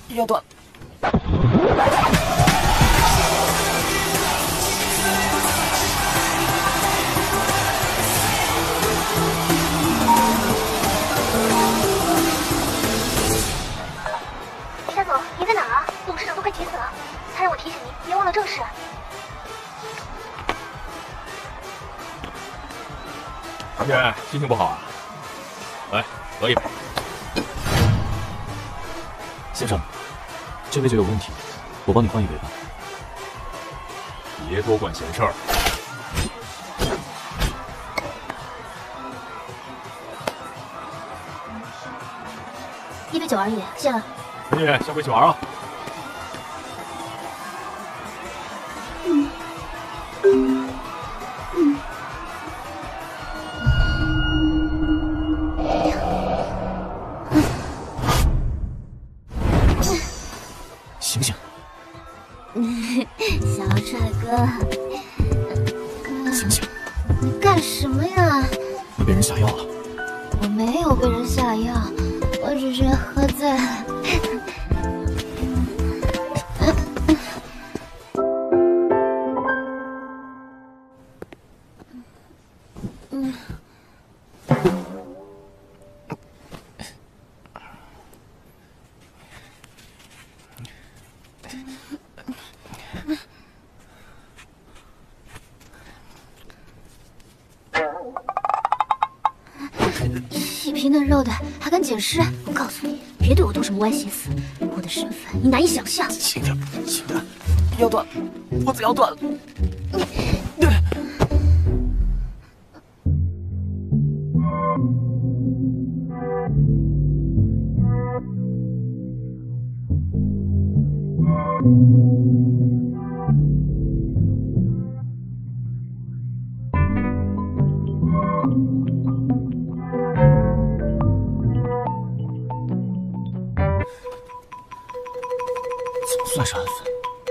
要断。 夏总，您在哪儿啊？董事长都快急死了，他让我提醒您，别忘了正事。 同学心情不好啊？来，喝一杯。 先生，这杯酒有问题，我帮你换一杯吧。 别多管闲事儿。 1杯酒而已，谢了。 同学下回去玩啊。 醒醒！ 小帅哥， 醒醒！ 你干什么呀？ 你被人下药了。 我没有被人下药，我只是喝醉了。细皮嫩肉的，还敢捡尸？我告诉你，别对我动什么歪心思，我的身份你难以想象。 轻点，轻点，要断，脖子要断了。 总算是安分。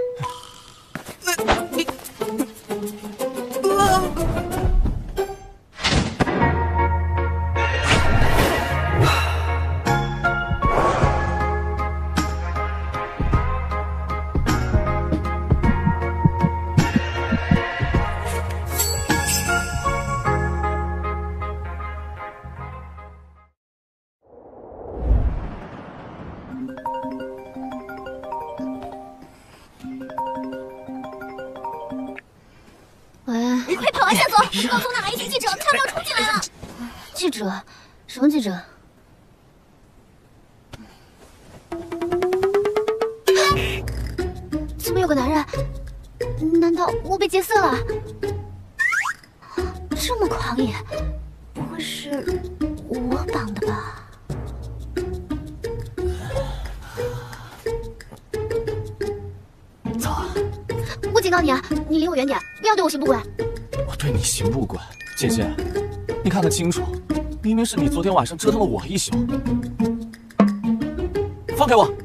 喂，快跑啊，夏总！告诉我哪来一群记者，他们要冲进来了。记者？什么记者？怎么有个男人？难道我被劫色了？这么狂野，不会是我绑的吧？ 早啊！ 我警告你啊，你离我远点，不要对我行不轨。 我对你行不轨，姐姐，你看得清楚，明明是你昨天晚上折腾了我一宿。放开我！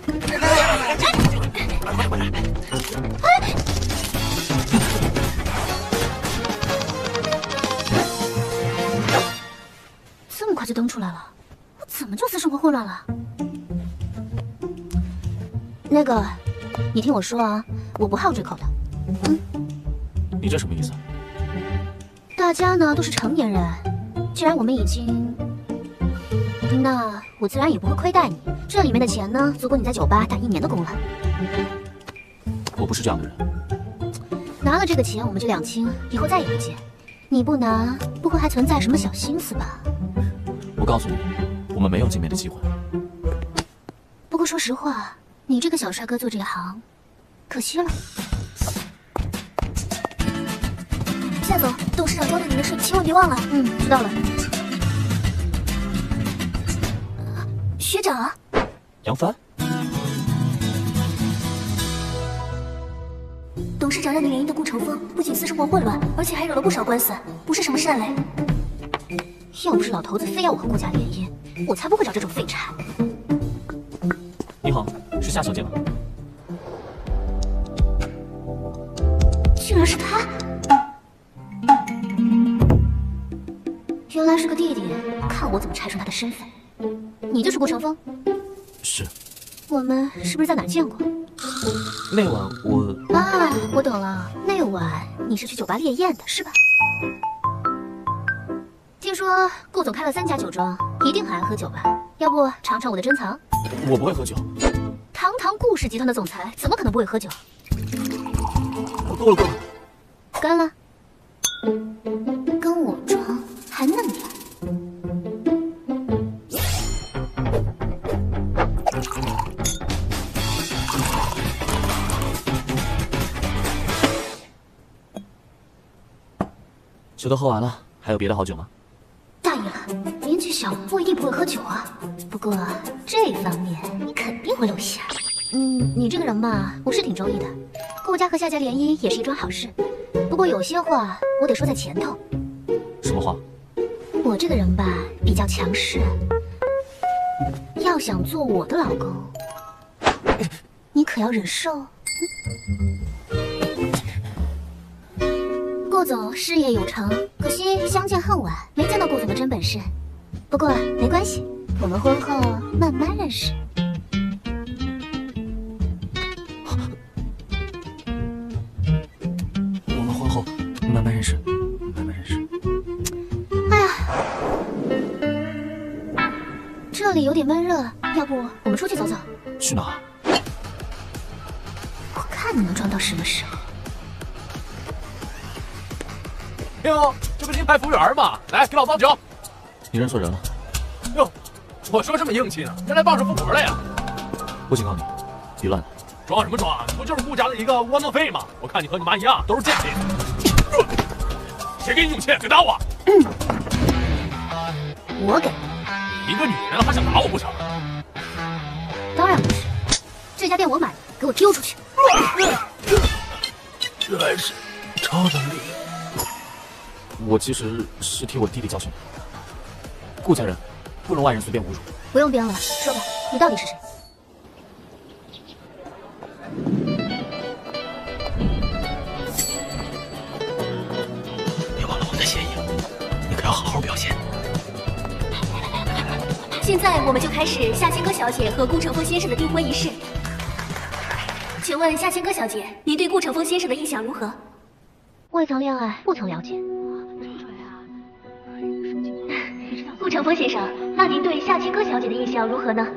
这么快就登出来了，我怎么就私生活混乱了？那个，你听我说啊，我不好这口的。 你这什么意思？ 大家呢都是成年人，既然我们已经，那我自然也不会亏待你。这里面的钱呢，足够你在酒吧打1年的工了。 我不是这样的人。 拿了这个钱，我们就两清，以后再也不见。你不拿，不会还存在什么小心思吧？ 我告诉你，我们没有见面的机会。 不过说实话，你这个小帅哥做这行，可惜了。夏总，董事长交代您的事，千万别忘了。知道了。学长， 杨帆， 董事长让您联姻的顾成风，不仅私生活混乱，而且还惹了不少官司，不是什么善类。要不是老头子非要我和顾家联姻，我才不会找这种废柴。 你好，是夏小姐吗？ 竟然是他！原来是个弟弟，看我怎么拆穿他的身份。你就是顾成风？ 是。 我们是不是在哪儿见过？ 那晚我懂了，那晚你是去酒吧烈焰的，是吧？听说顾总开了3家酒庄，一定很爱喝酒吧？要不尝尝我的珍藏？ 我不会喝酒。 堂堂顾氏集团的总裁，怎么可能不会喝酒？ 够了。 干了。跟我装还嫩点。 酒都喝完了，还有别的好酒吗？ 大意了，年纪小不一定不会喝酒啊。不过这方面你肯定会露馅。你这个人嘛，我是挺中意的。顾家和夏家联姻也是一桩好事。不过有些话我得说在前头。 什么话？ 我这个人吧，比较强势。要想做我的老公，你可要忍受。顾总事业有成，可惜相见恨晚，没见到顾总的真本事。不过没关系，我们婚后慢慢认识。 我们婚后慢慢认识，慢慢认识。 哎呀，这里有点闷热，要不我们出去走走？ 去哪儿？ 我看你能装到什么时候。 哟，这不是金牌服务员吗？来，给老子倒酒。 你认错人了。 哟，我说这么硬气呢，原来傍上富婆了呀！ 我警告你，别乱来。 装什么装？你不就是顾家的一个窝囊废吗？我看你和你妈一样，都是贱婢。谁给你勇气？别打我！ 我给。 一个女人还想打我不成？ 当然不是，这家店我买的，给我丢出去！ 原来是超能力。我其实是替我弟弟教训的。顾家人不容外人随便侮辱。 不用编了，说吧，你到底是谁？ 别忘了我的协议，你可要好好表现。 现在我们就开始夏千歌小姐和顾承风先生的订婚仪式。请问夏千歌小姐，您对顾承风先生的印象如何？未曾恋爱，不曾了解。顾承风先生，那您对夏千歌小姐的印象如何呢？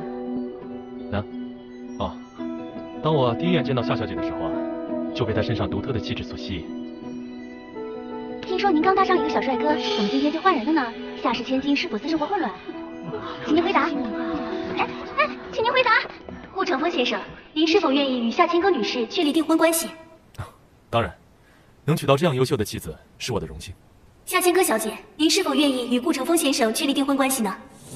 当我第一眼见到夏小姐的时候啊，就被她身上独特的气质所吸引。 听说您刚搭上一个小帅哥，怎么今天就换人了呢？夏氏千金是否私生活混乱？请您回答。请您回答。顾承风先生，您是否愿意与夏千歌女士确立订婚关系？ 当然，能娶到这样优秀的妻子是我的荣幸。 夏千歌小姐，您是否愿意与顾承风先生确立订婚关系呢？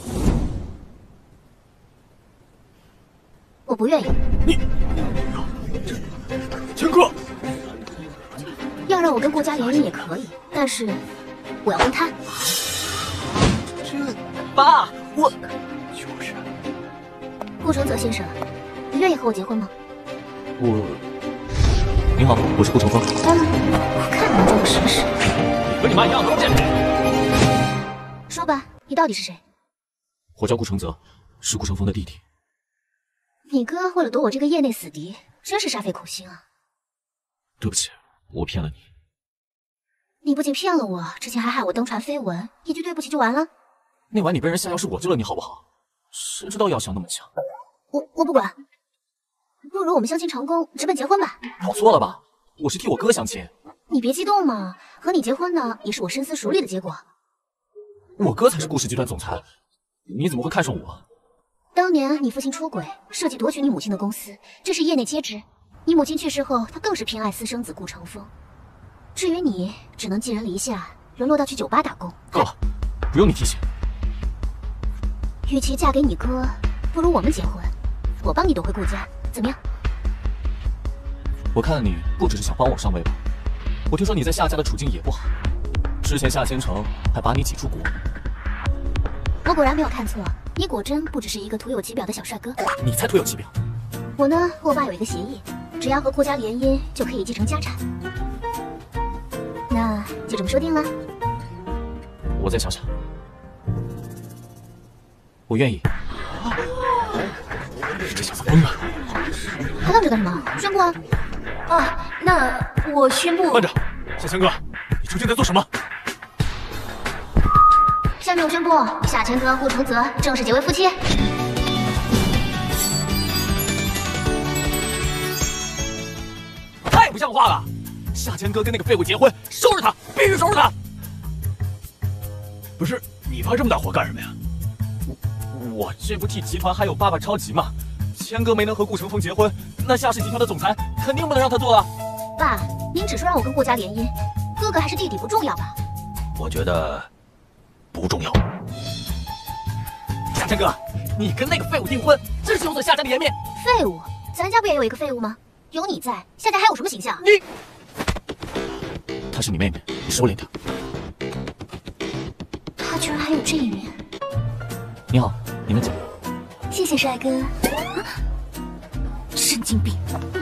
我不愿意。 你，千哥， 要让我跟顾家联姻也可以，但是我要跟他。 爸，我就是。 顾承泽先生，你愿意和我结婚吗？ 您好，我是顾承风。 完了，我看你们装的什么事？ 你和你妈一样都是贱婢。 说吧，你到底是谁？ 我叫顾承泽，是顾承风的弟弟。 你哥为了躲我这个业内死敌，真是煞费苦心啊！ 对不起，我骗了你。 你不仅骗了我，之前还害我登传绯闻，一句对不起就完了？ 那晚你被人下药是我救了你，好不好？谁知道药效那么强？ 我不管，不如我们相亲成功，直奔结婚吧。 搞错了吧？我是替我哥相亲。 你别激动嘛，和你结婚呢，也是我深思熟虑的结果。 我哥才是顾氏集团总裁，你怎么会看上我？ 当年你父亲出轨，设计夺取你母亲的公司，这是业内皆知。你母亲去世后，他更是偏爱私生子顾承风。至于你，只能寄人篱下，沦落到去酒吧打工。 够了，不用你提醒。 与其嫁给你哥，不如我们结婚，我帮你夺回顾家，怎么样？ 我看你不只是想帮我上位吧？我听说你在夏家的处境也不好，之前夏千城还把你挤出国。 我果然没有看错，你果真不只是一个徒有其表的小帅哥。 你才徒有其表。 我呢，和我爸有一个协议，只要和顾家联姻，就可以继承家产。那就这么说定了。 我再想想。我愿意。 这小子疯了！ 还愣着干什么？宣布啊！ 啊，那我宣布。 慢着，夏千哥，你究竟在做什么？ 下面我宣布，夏千哥、顾承泽正式结为夫妻。 太不像话了！夏千哥跟那个废物结婚，收拾他，必须收拾他！ 不是你发这么大火干什么呀？ 我这不替集团还有爸爸着急吗？千哥没能和顾城风结婚，那夏氏集团的总裁肯定不能让他做了。 爸，您只说让我跟顾家联姻，哥哥还是弟弟不重要吧？ 我觉得不重要。 夏千哥，你跟那个废物订婚，真是有损夏家的颜面。 废物？咱家不也有一个废物吗？有你在，夏家还有什么形象？ 她是你妹妹，你收敛点。 他居然还有这一面。 你好，你们请。 谢谢帅哥。神经病！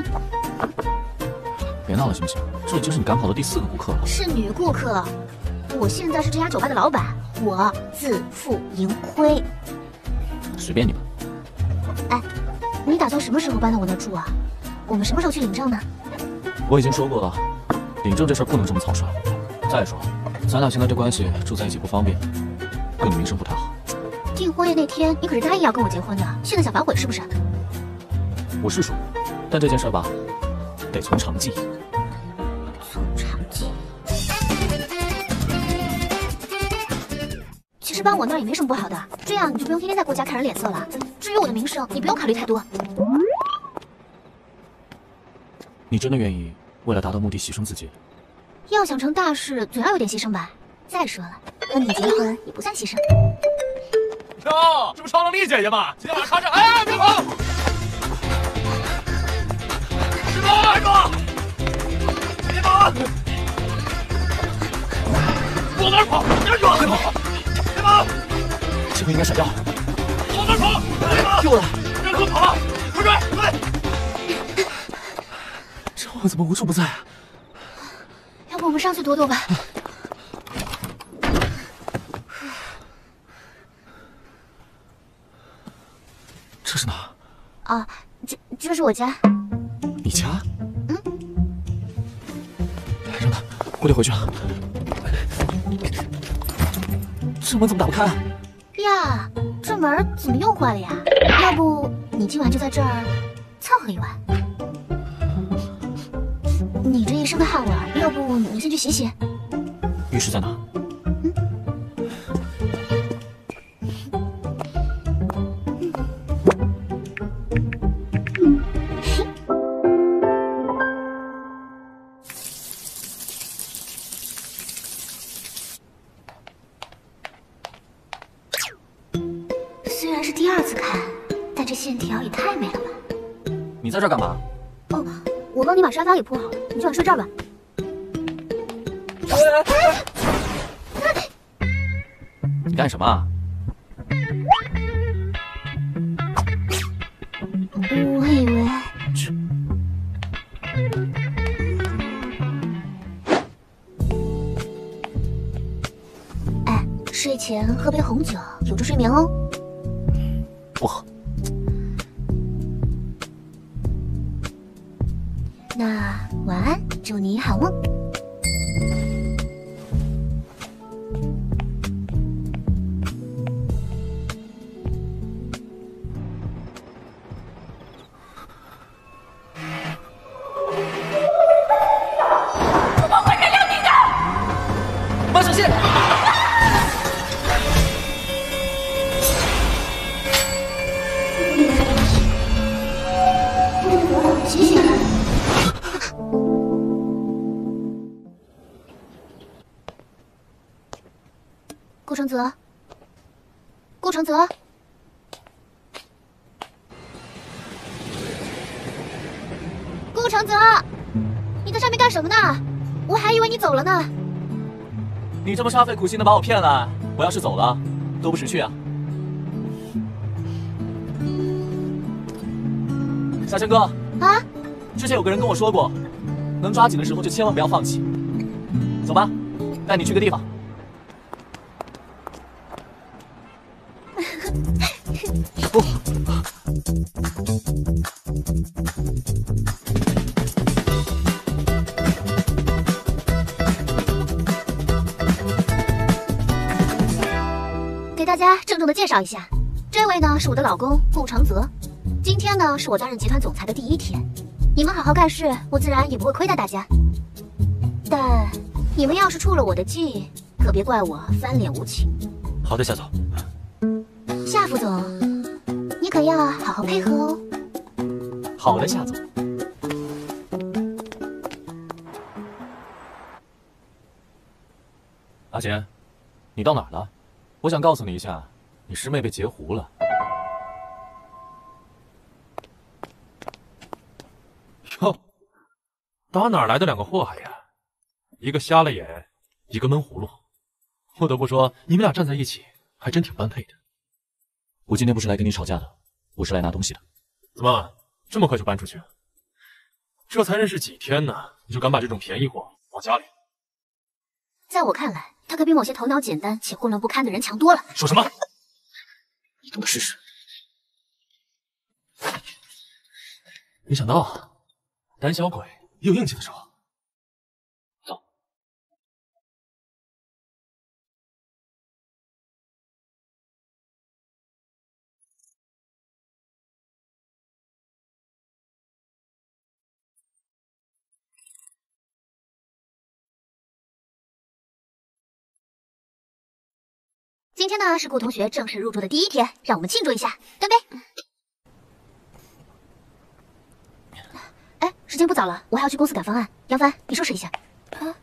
别闹了行不行？这已经是你赶跑的第4个顾客了。 是女顾客，我现在是这家酒吧的老板，我自负盈亏。 随便你们。 哎，你打算什么时候搬到我那住啊？我们什么时候去领证呢？ 我已经说过了，领证这事儿不能这么草率。再说，咱俩现在这关系住在一起不方便，对你名声不太好。 订婚宴那天你可是答应要跟我结婚的，现在想反悔是不是？ 我是说，但这件事吧，得从长计议。 从长计议。其实搬我那儿也没什么不好的，这样你就不用天天在顾家看人脸色了。至于我的名声，你不用考虑太多。 你真的愿意为了达到目的牺牲自己？ 要想成大事，总要有点牺牲吧。再说了，和你结婚也不算牺牲。 哟，这不超能力姐姐吗？今天晚上插着，哎，别跑！别跑！别跑！别跑！往哪儿跑？别跑！别跑！别跑！ 这回应该闪掉。 往哪儿跑？别跑！ 又来！ 别给我跑了！快追！快！ 这货怎么无处不在啊？ 要不我们上去躲躲吧？ 这是哪？ 啊，这是我家。 你家？ 嗯。 让他，我得回去了。这门怎么打不开啊？ 呀，这门怎么又坏了呀？要不你今晚就在这儿凑合一晚？你这一身的汗味儿，要不你先去洗洗？ 浴室在哪？ 虽然是第2次看，但这线条也太美了吧！ 你在这儿干嘛？ 哦，我帮你把沙发给铺好了，你就晚睡这儿吧。 你干什么啊？ 我以为哎，睡前喝杯红酒有助睡眠哦。 不喝。 那晚安，祝你好梦。 慢上线！ 醒醒！顾承泽，顾承泽，顾承泽，你在上面干什么呢？我还以为你走了呢。 你这么煞费苦心的把我骗来，我要是走了，多不识趣啊！夏晨哥啊， 之前有个人跟我说过，能抓紧的时候就千万不要放弃。走吧，带你去个地方。 给大家郑重的介绍一下，这位呢是我的老公顾长泽。今天呢是我担任集团总裁的第1天，你们好好干事，我自然也不会亏待大家。但你们要是触了我的忌，可别怪我翻脸无情。 好的，夏总。 夏副总，你可要好好配合哦。 好的，夏总。阿贤，你到哪儿了？我想告诉你一下，你师妹被截胡了。 哟，打哪儿来的2个祸害呀？一个瞎了眼，一个闷葫芦。不得不说，你们俩站在一起还真挺般配的。 我今天不是来跟你吵架的，我是来拿东西的。 怎么这么快就搬出去了？这才认识几天呢，你就敢把这种便宜货往家里？ 在我看来，他可比某些头脑简单且混乱不堪的人强多了。 说什么？ 你等着试试。 没想到，胆小鬼也有硬气的时候。走。 今天呢是顾同学正式入住的第1天，让我们庆祝一下，干杯！哎，时间不早了，我还要去公司赶方案。杨帆，你收拾一下。啊，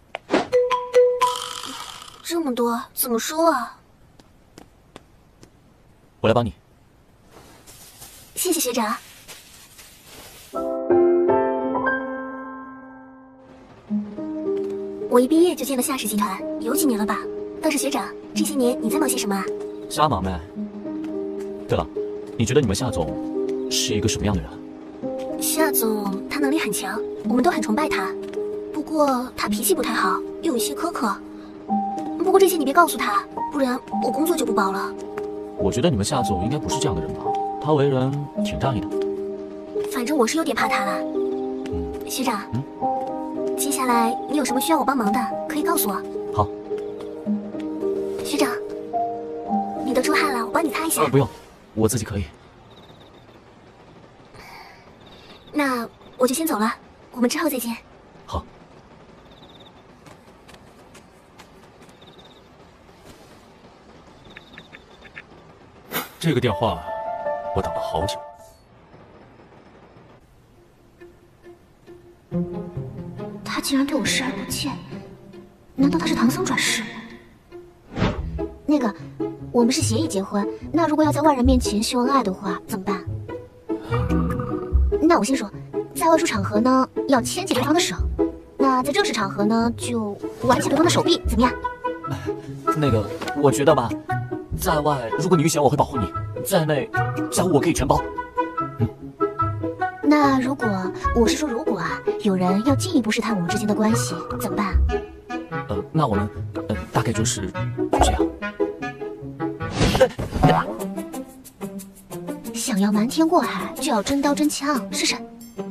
这么多怎么收啊？ 我来帮你。 谢谢学长。我一毕业就进了夏氏集团，有几年了吧？倒是学长，这些年你在忙些什么啊？ 瞎忙呗。对了，你觉得你们夏总是一个什么样的人？ 夏总他能力很强，我们都很崇拜他。不过他脾气不太好，又有一些苛刻。不过这些你别告诉他，不然我工作就不保了。 我觉得你们夏总应该不是这样的人吧？他为人挺仗义的。 反正我是有点怕他了。学长，接下来你有什么需要我帮忙的，可以告诉我。 好。 学长，你都出汗了，我帮你擦一下。 不用，我自己可以。 那我就先走了，我们之后再见。 好。 这个电话我等了好久。 他竟然对我视而不见，难道他是唐僧转世？那个，我们是协议结婚，那如果要在外人面前秀恩爱的话，怎么办？那我先说，在外出场合呢，要牵起对方的手；那在正式场合呢，就挽起对方的手臂，怎么样？ 那个，我觉得吧，在外如果你遇险我会保护你，在内家务我可以全包。 那如果如果啊，有人要进一步试探我们之间的关系，怎么办？ 那我们大概就是这样。 想要瞒天过海，就要真刀真枪，试试。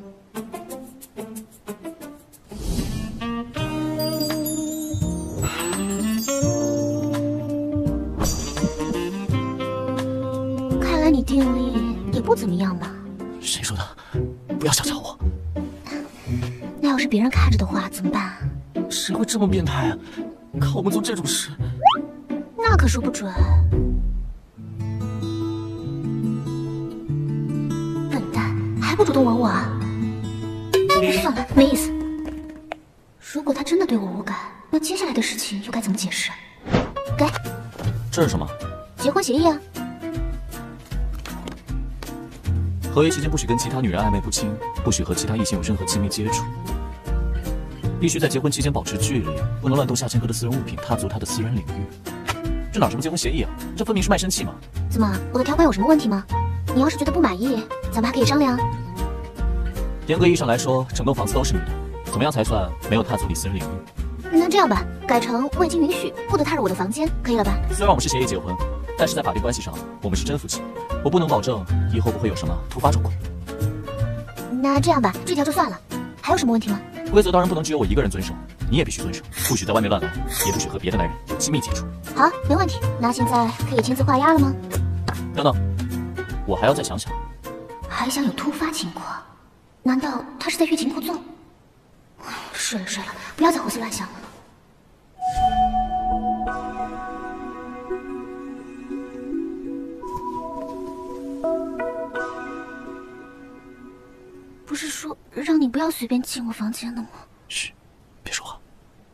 看来你定力也不怎么样吧？ 谁说的？不要小瞧我。 那要是别人看着的话，怎么办？ 谁会这么变态啊？看我们做这种事， 那可说不准。笨蛋，还不主动吻我啊？算了，没意思。如果他真的对我无感，那接下来的事情又该怎么解释？给， 这是什么？ 结婚协议啊。 合约期间不许跟其他女人暧昧不清，不许和其他异性有任何亲密接触，必须在结婚期间保持距离，不能乱动夏千鹤的私人物品，踏足他的私人领域。这哪什么结婚协议啊？这分明是卖身契嘛！ 怎么，我的条款有什么问题吗？你要是觉得不满意，咱们还可以商量。 严格意义上来说，整栋房子都是你的，怎么样才算没有踏足你私人领域？ 那这样吧，改成未经允许不得踏入我的房间，可以了吧？ 虽然我们是协议结婚， 但是在法律关系上，我们是真夫妻，我不能保证以后不会有什么突发状况。 那这样吧，这条就算了。还有什么问题吗？ 规则当然不能只有我一个人遵守，你也必须遵守，不许在外面乱来，也不许和别的男人亲密接触。 好，没问题。那现在可以签字画押了吗？ 等等，我还要再想想。 还想有突发情况？难道他是在欲擒故纵？睡了，不要再胡思乱想了。不是说让你不要随便进我房间的吗？ 嘘，别说话。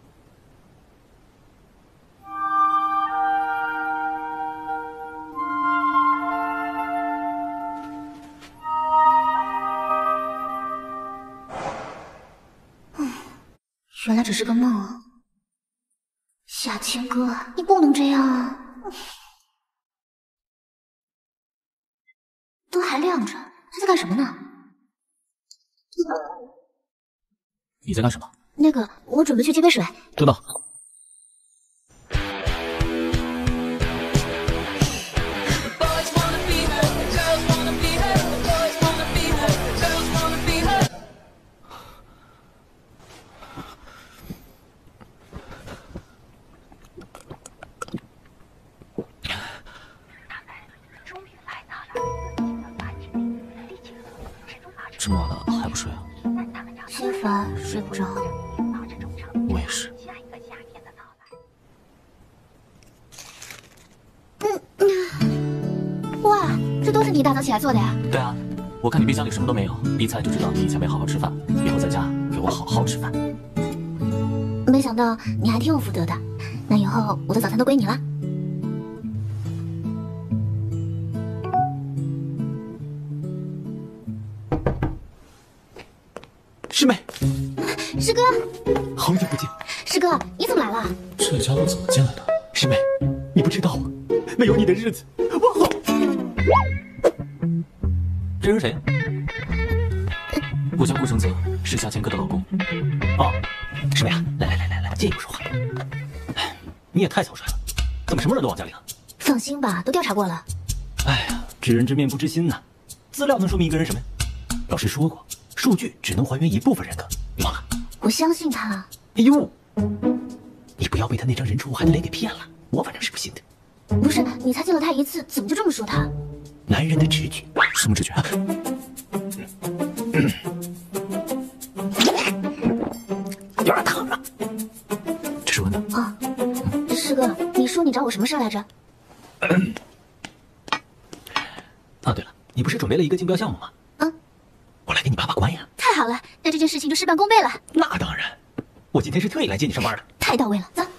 原来只是个梦啊！夏千哥，你不能这样啊！灯还亮着，他在干什么呢？ 你在干什么？ 那个，我准备去接杯水。 等等。这么晚了还不睡啊？ 心烦，睡不着。 我也是。 哇，这都是你一大早起来做的呀？ 对啊，我看你冰箱里什么都没有，一猜就知道你以前没好好吃饭，以后在家给我好好吃饭。 没想到你还挺有福德的，那以后我的早餐都归你了。 师妹， 师哥， 好久不见。 师哥，你怎么来了？ 这家伙怎么进来的？ 师妹，你不知道啊，没有你的日子，我好…… 这人谁？我叫顾承泽，是夏千哥的老公。 哦，师妹啊，来，借一步说话。哎，你也太草率了，怎么什么人都往家领？ 放心吧，都调查过了。 哎呀，知人知面不知心呐，资料能说明一个人什么呀？老师说过，数据只能还原一部分人格，你忘了？ 我相信他。 哎呦，你不要被他那张人畜无害的脸给骗了，我反正是不信的。 不是，你才见了他一次，怎么就这么说他？ 男人的直觉。 什么直觉？ 有点烫啊。 这是温的。 啊，师哥，你说你找我什么事来着？ 啊，对了，你不是准备了一个竞标项目吗？我来给你把关呀。 太好了，那这件事情就事半功倍了。 那当然，我今天是特意来接你上班的。 太到位了，走。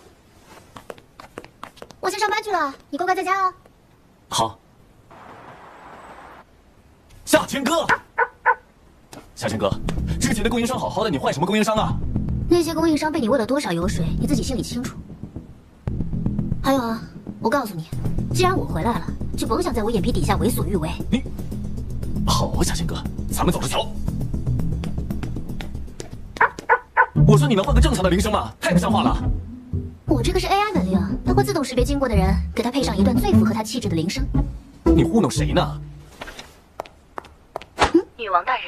我先上班去了，你乖乖在家哦。 好。夏千哥，夏千哥，之前的供应商好好的，你换什么供应商啊？ 那些供应商被你喂了多少油水，你自己心里清楚。还有啊，我告诉你，既然我回来了，就甭想在我眼皮底下为所欲为。 你好啊，夏千哥，咱们走着瞧。我说你能换个正常的铃声吗？太不像话了。 我这个是 AI 门令，它会自动识别经过的人，给他配上一段最符合他气质的铃声。 你糊弄谁呢？ 女王大人。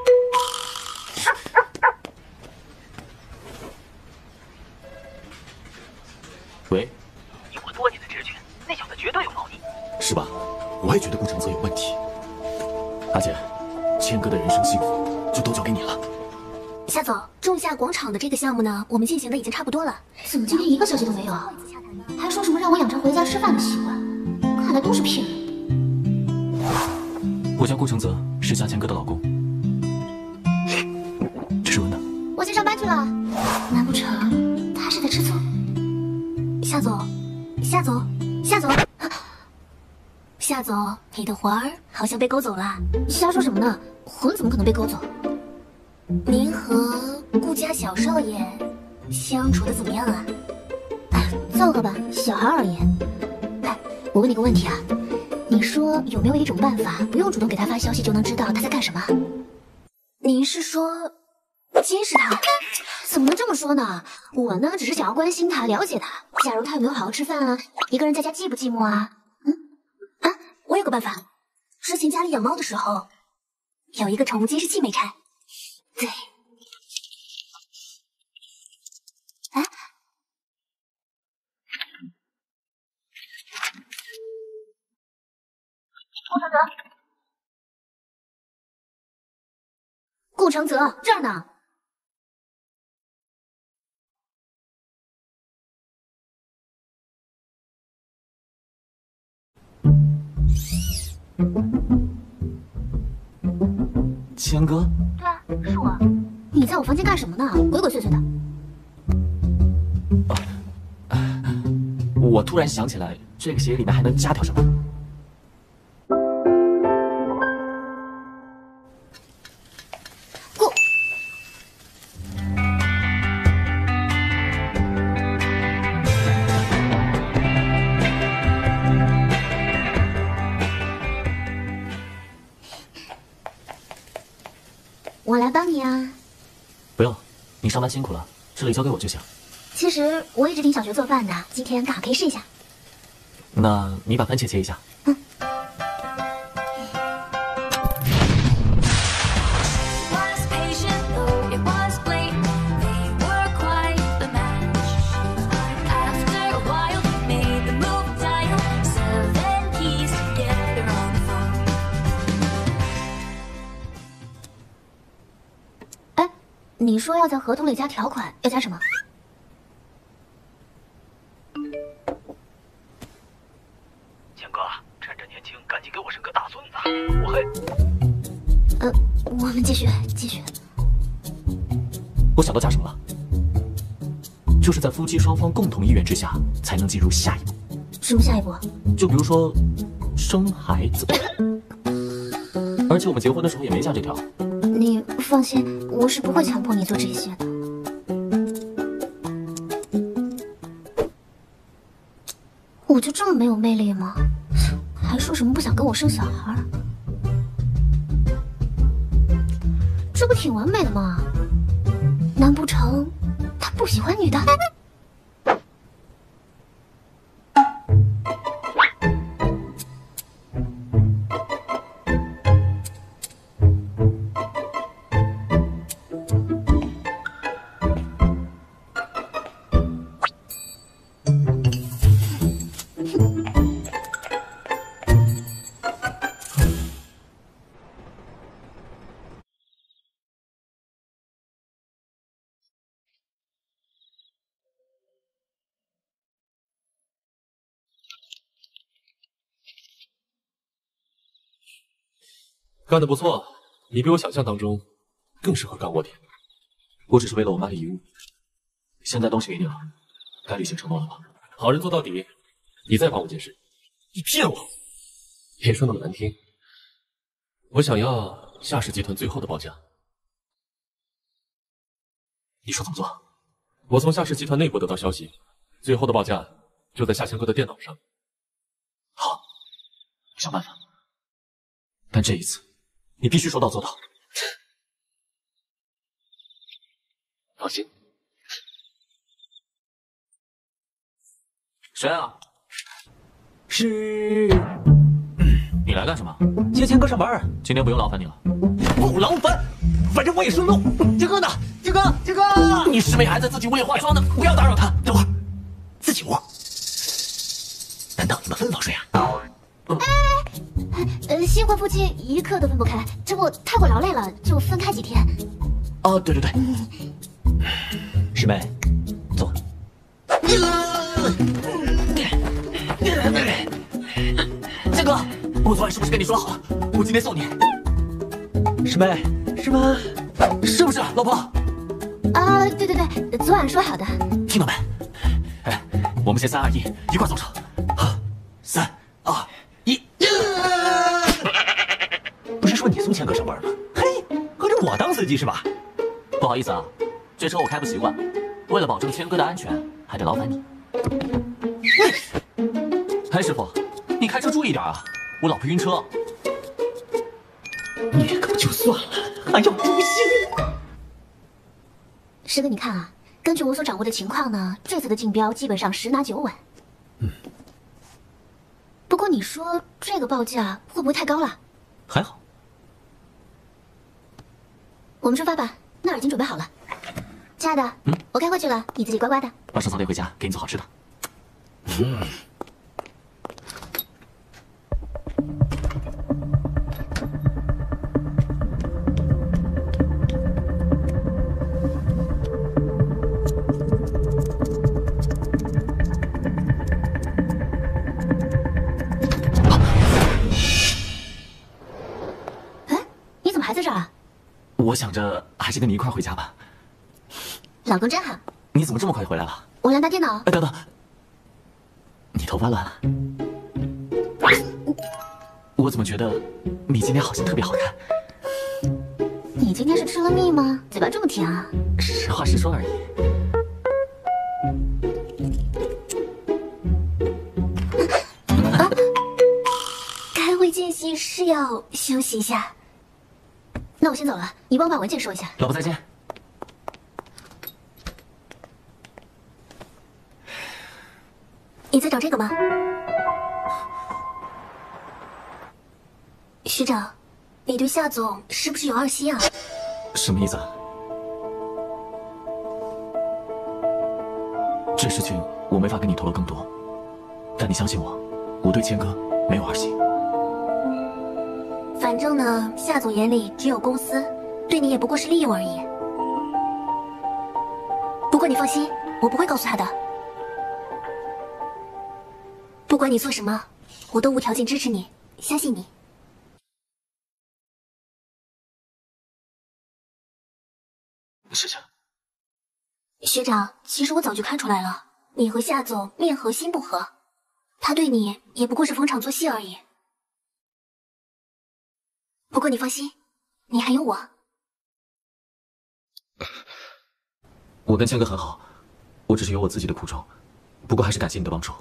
喂， 以我多年的直觉，那小子绝对有猫腻。 是吧？我也觉得顾承泽有问题。阿姐，千哥的人生幸福就都交给你了。 夏总，仲夏广场的这个项目呢，我们进行的已经差不多了。怎么今天一个消息都没有？还说什么让我养成回家吃饭的习惯，看来都是骗人。 我叫顾承泽，是夏千哥的老公。这是温的。 我先上班去了。难不成他是在吃醋？夏总，夏总，夏总，夏总，你的魂儿好像被勾走了。瞎说什么呢？魂怎么可能被勾走？您和顾家小少爷相处的怎么样啊？凑合吧，小孩而已。哎，我问你个问题啊，你说有没有一种办法，不用主动给他发消息就能知道他在干什么？您是说监视他？怎么能这么说呢？我呢，只是想要关心他，了解他。假如他有没有好好吃饭啊？一个人在家寂不寂寞啊？ 有个办法，之前家里养猫的时候，有一个宠物监视器没拆。对。哎，顾承泽这儿呢。 谦哥， 对啊，是我。你在我房间干什么呢？鬼鬼祟祟的。 我突然想起来，这个鞋里面还能加条什么？ 我来帮你啊。 不用，你上班辛苦了，这里交给我就行。 其实我一直挺想学做饭的，今天刚好可以试一下。 那你把番茄切一下。 嗯。哎，你说要在合同里加条款，要加什么？ 赶紧给我生个大孙子！我还…… 我们继续。 我想到加什么了，就是在夫妻双方共同意愿之下，才能进入下一步。 什么下一步？ 就比如说，生孩子。而且我们结婚的时候也没加这条。 你放心，我是不会强迫你做这些的。我就这么没有魅力吗？还说什么不想跟我生小孩？这不挺完美的吗？难不成他不喜欢女的？ 干得不错，你比我想象当中更适合干卧底。 我只是为了我妈的遗物，现在东西给你了，该履行承诺了吧？ 好人做到底，你再帮我件事。你骗我！别说那么难听，我想要夏氏集团最后的报价。 你说怎么做？ 我从夏氏集团内部得到消息，最后的报价就在夏强哥的电脑上。 好，想办法。但这一次，你必须说到做到。 放心。 谁啊？ 是。 你来干什么？ 接谦哥上班。 今天不用劳烦你了。 不劳烦，反正我也顺路。谦哥呢？谦哥， 你师妹还在自己屋里化妆呢，不要打扰她。 等会儿，自己屋？难道你们分房睡啊？ 新婚夫妻一刻都分不开，只不过太过劳累了，就分开几天。 哦，对。 师妹，坐。 谦哥，我昨晚是不是跟你说好了？我今天送你。 师妹，是吗？ 是不是，老婆？ 啊，对，昨晚说好的。 听到没？哎，我们先3、2、1，一块送上。好，3、2、1。 不是说你送谦哥上班吗？嘿，合着我当司机是吧？ 不好意思啊，这车我开不习惯，为了保证谦哥的安全，还得劳烦你。哎，师傅，你开车注意点啊，我老婆晕车。 你可就算了，还要诛心。 师哥，你看啊，根据我所掌握的情况呢，这次的竞标基本上10拿9稳。 过你说这个报价会不会太高了？ 还好。 我们出发吧，那儿已经准备好了。亲爱的，我该回去了，你自己乖乖的。 晚上早点回家，给你做好吃的。 哎，你怎么还在这儿啊？ 我想着还是跟你一块回家吧。 老公真好。 你怎么这么快就回来了？ 我来拿电脑。 哎，等等，你头发乱了。我怎么觉得你今天好像特别好看？ 你今天是吃了蜜吗？嘴巴这么甜啊？ 实话实说而已。 开会间隙是要休息一下。那我先走了，你帮我把文件收一下。 老婆再见。 你在找这个吗？学长，你对夏总是不是有二心啊？ 什么意思啊？这事情我没法跟你透露更多，但你相信我，我对谦哥没有二心。 反正呢，夏总眼里只有公司，对你也不过是利用而已。不过你放心，我不会告诉他的。不管你做什么，我都无条件支持你，相信你。 是这样。 学长，其实我早就看出来了，你和夏总面和心不合，他对你也不过是逢场作戏而已。不过你放心，你还有我。 我跟谦哥很好，我只是有我自己的苦衷，不过还是感谢你的帮助。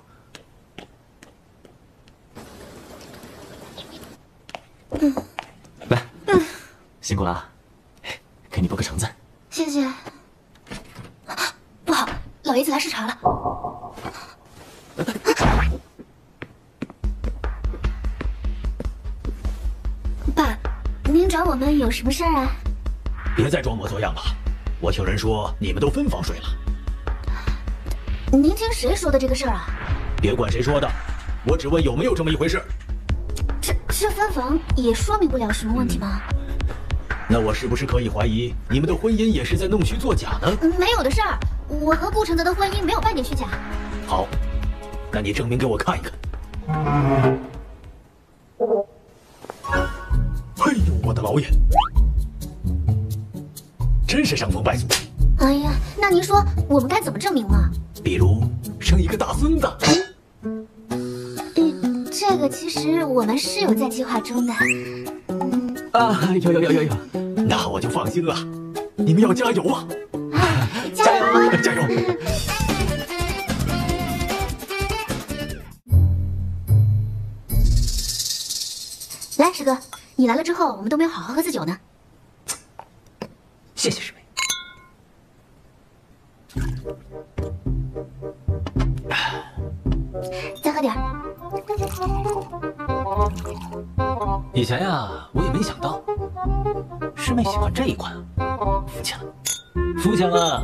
来，辛苦了啊，给你剥个橙子。 谢谢。不好，老爷子来视察了。爸，您找我们有什么事儿啊？ 别再装模作样了，我听人说你们都分房睡了。 您听谁说的这个事儿啊？ 别管谁说的，我只问有没有这么一回事。 这分房也说明不了什么问题吗？ 那我是不是可以怀疑你们的婚姻也是在弄虚作假呢？ 没有的事儿，我和顾承泽的婚姻没有半点虚假。 好，那你证明给我看一看。哎呦，我的老眼，真是伤风败俗。 哎呀，那您说我们该怎么证明嘛？ 比如生一个大孙子。 这个其实我们是有在计划中的。 啊，有， 那我就放心了。你们要加油啊！ 加油！ 加油！ 来，石哥，你来了之后，我们都没有好好喝次酒呢。 谢谢师妹。 再喝点儿。 以前呀，我也没想到师妹喜欢这一款，肤浅了，肤浅了。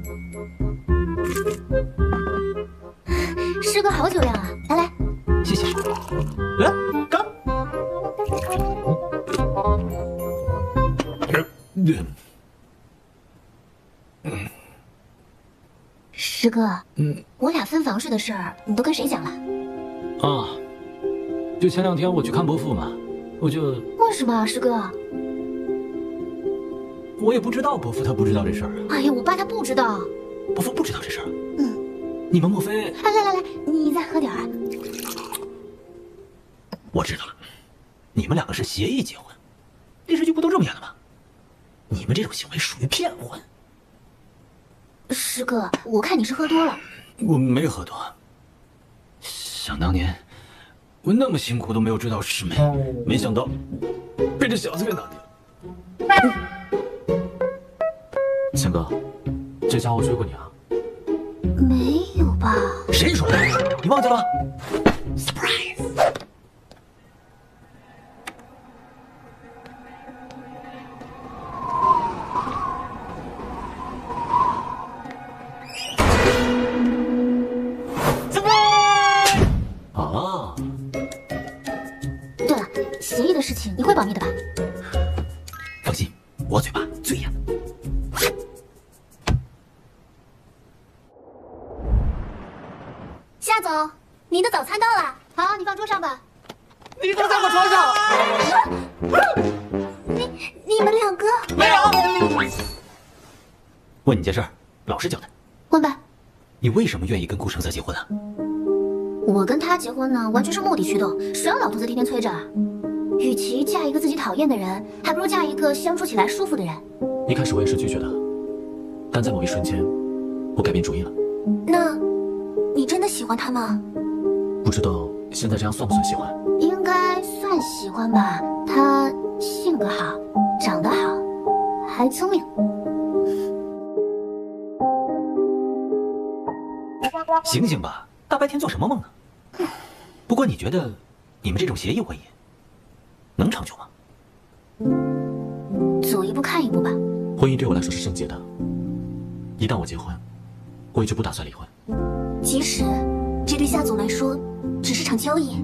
师哥好酒量啊！来来， 谢谢师妹。来，干！ 师哥，我俩分房睡的事儿，你都跟谁讲了？ 啊，就前2天我去看伯父嘛，我就为什么啊，师哥？ 我也不知道伯父他不知道这事儿。 哎呀，我爸他不知道。 伯父不知道这事儿。你们莫非？ 哎，来，你再喝点儿。 我知道了，你们2个是协议结婚，电视剧不都这么演的吗？你们这种行为属于骗婚。 师哥，我看你是喝多了。 我没喝多。想当年，我那么辛苦都没有追到师妹，没想到被这小子给拿掉了。 谦哥，这家伙追过你啊？ 没有吧？ 谁说的？你忘记了 ？Surprise！ 协议的事情你会保密的吧？ 放心，我嘴巴最严。 夏总，您的早餐到了，好，你放桌上吧。 你怎么在我床上？ 你们两个没有。 问你件事儿，老实交代。 问吧。 你为什么愿意跟顾承泽结婚啊？ 我跟他结婚呢，完全是目的驱动，谁让老头子天天催着啊？与其嫁一个自己讨厌的人，还不如嫁一个相处起来舒服的人。 一开始我也是拒绝的，但在某一瞬间，我改变主意了。 那，你真的喜欢他吗？ 不知道现在这样算不算喜欢？ 应该算喜欢吧。他性格好，长得好，还聪明。 醒醒吧，大白天做什么梦呢？不过你觉得，你们这种协议婚姻能长久吗？ 走一步看一步吧。 婚姻对我来说是圣洁的，一旦我结婚，我也就不打算离婚。 即使这对夏总来说只是场交易。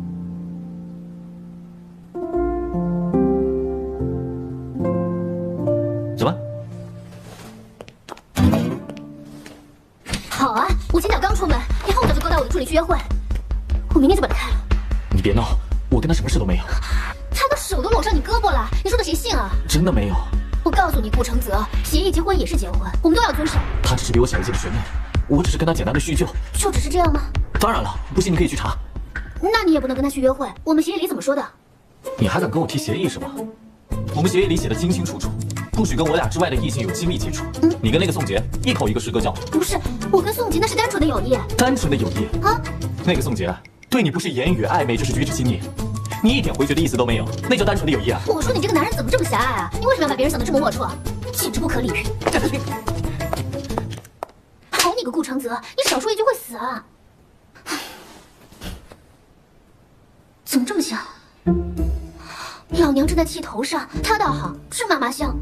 走吧。 好啊，我前脚刚出门，你后脚就勾搭我的助理去约会，我明天就把他开了。 你别闹，我跟他什么事都没有。 他的手都搂上你胳膊了，你说的谁信啊？ 真的没有。 我告诉你，顾承泽，协议结婚也是结婚，我们都要遵守。 他只是比我小一届的学妹，我只是跟他简单的叙旧。 就只是这样吗？ 当然了，不信你可以去查。 那你也不能跟他去约会，我们协议里怎么说的？ 你还敢跟我提协议是吗？我们协议里写的清清楚楚，不许跟我俩之外的异性有亲密接触。你跟那个宋杰一口一个师哥叫。 不是，我跟宋杰那是单纯的友谊。 单纯的友谊啊？ 那个宋杰对你不是言语暧昧，就是举止亲昵，你一点回绝的意思都没有，那叫单纯的友谊啊！ 我说你这个男人怎么这么狭隘啊？你为什么要把别人想得这么龌龊？简直不可理喻！好你个顾承泽，你少说一句会死啊！怎么这么香？老娘正在气头上，他倒好，是妈妈香。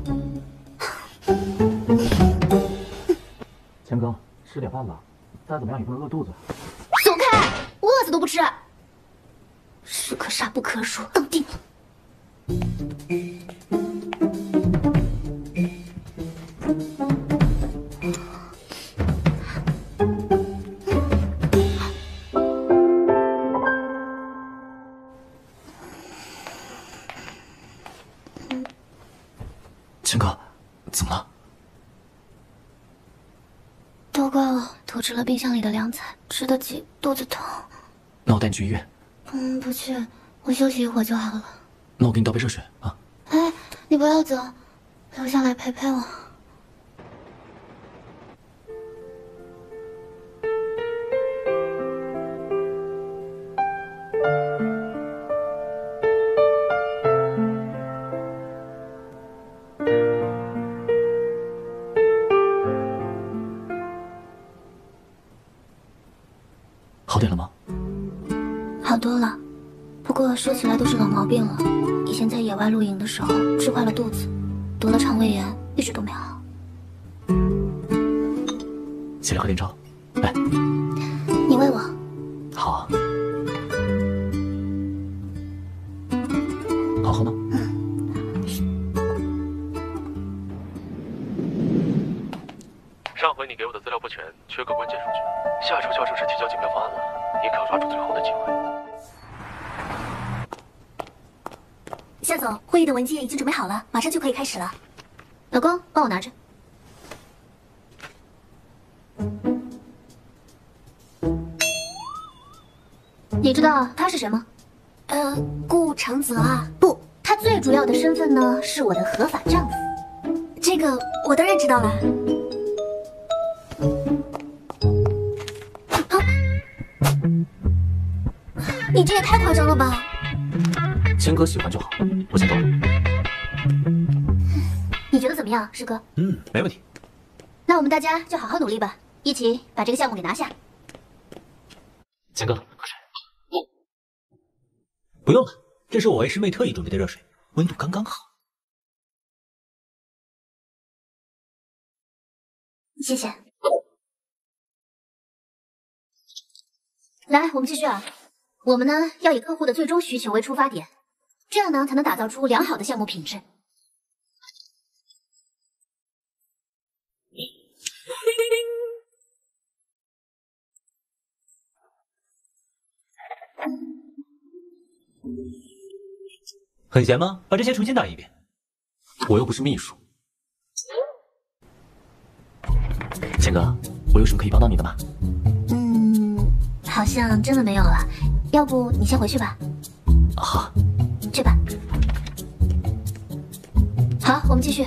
钱哥，吃点饭吧，再怎么样也不能饿肚子。 走开，我饿死都不吃。士可杀不可辱，等定。 钱哥，怎么了？ 都怪我偷吃了冰箱里的凉菜，吃得急，肚子疼。 那我带你去医院。 不去，我休息一会儿就好了。 那我给你倒杯热水啊。 哎，你不要走，留下来陪陪我。 好点了吗？ 好多了，不过说起来都是老毛病了。以前在野外露营的时候吃坏了肚子，得了肠胃炎，一直都没好。 起来喝点粥，来。 你喂我。 好啊。好喝吗？ 上回你给我的资料不全，缺个关键数据。下周就要正式提交竞标方案了，你可要抓住最后的机会。 夏总，会议的文件已经准备好了，马上就可以开始了。老公，帮我拿着。你知道他是谁吗？顾承泽啊。不，他最主要的身份呢是我的合法丈夫。这个我当然知道了。你这也太夸张了吧！ 钱哥喜欢就好，我先走了。 你觉得怎么样，师哥？ 没问题。 那我们大家就好好努力吧，一起把这个项目给拿下。 钱哥，喝水。 不用了，这是我为师妹特意准备的热水，温度刚刚好。 谢谢。来，我们继续啊。我们呢要以客户的最终需求为出发点， 这样呢才能打造出良好的项目品质。 很闲吗？把这些重新打一遍。我又不是秘书。钱哥，我有什么可以帮到你的吗？ 好像真的没有了。要不你先回去吧。 好， 去吧。好，我们继续。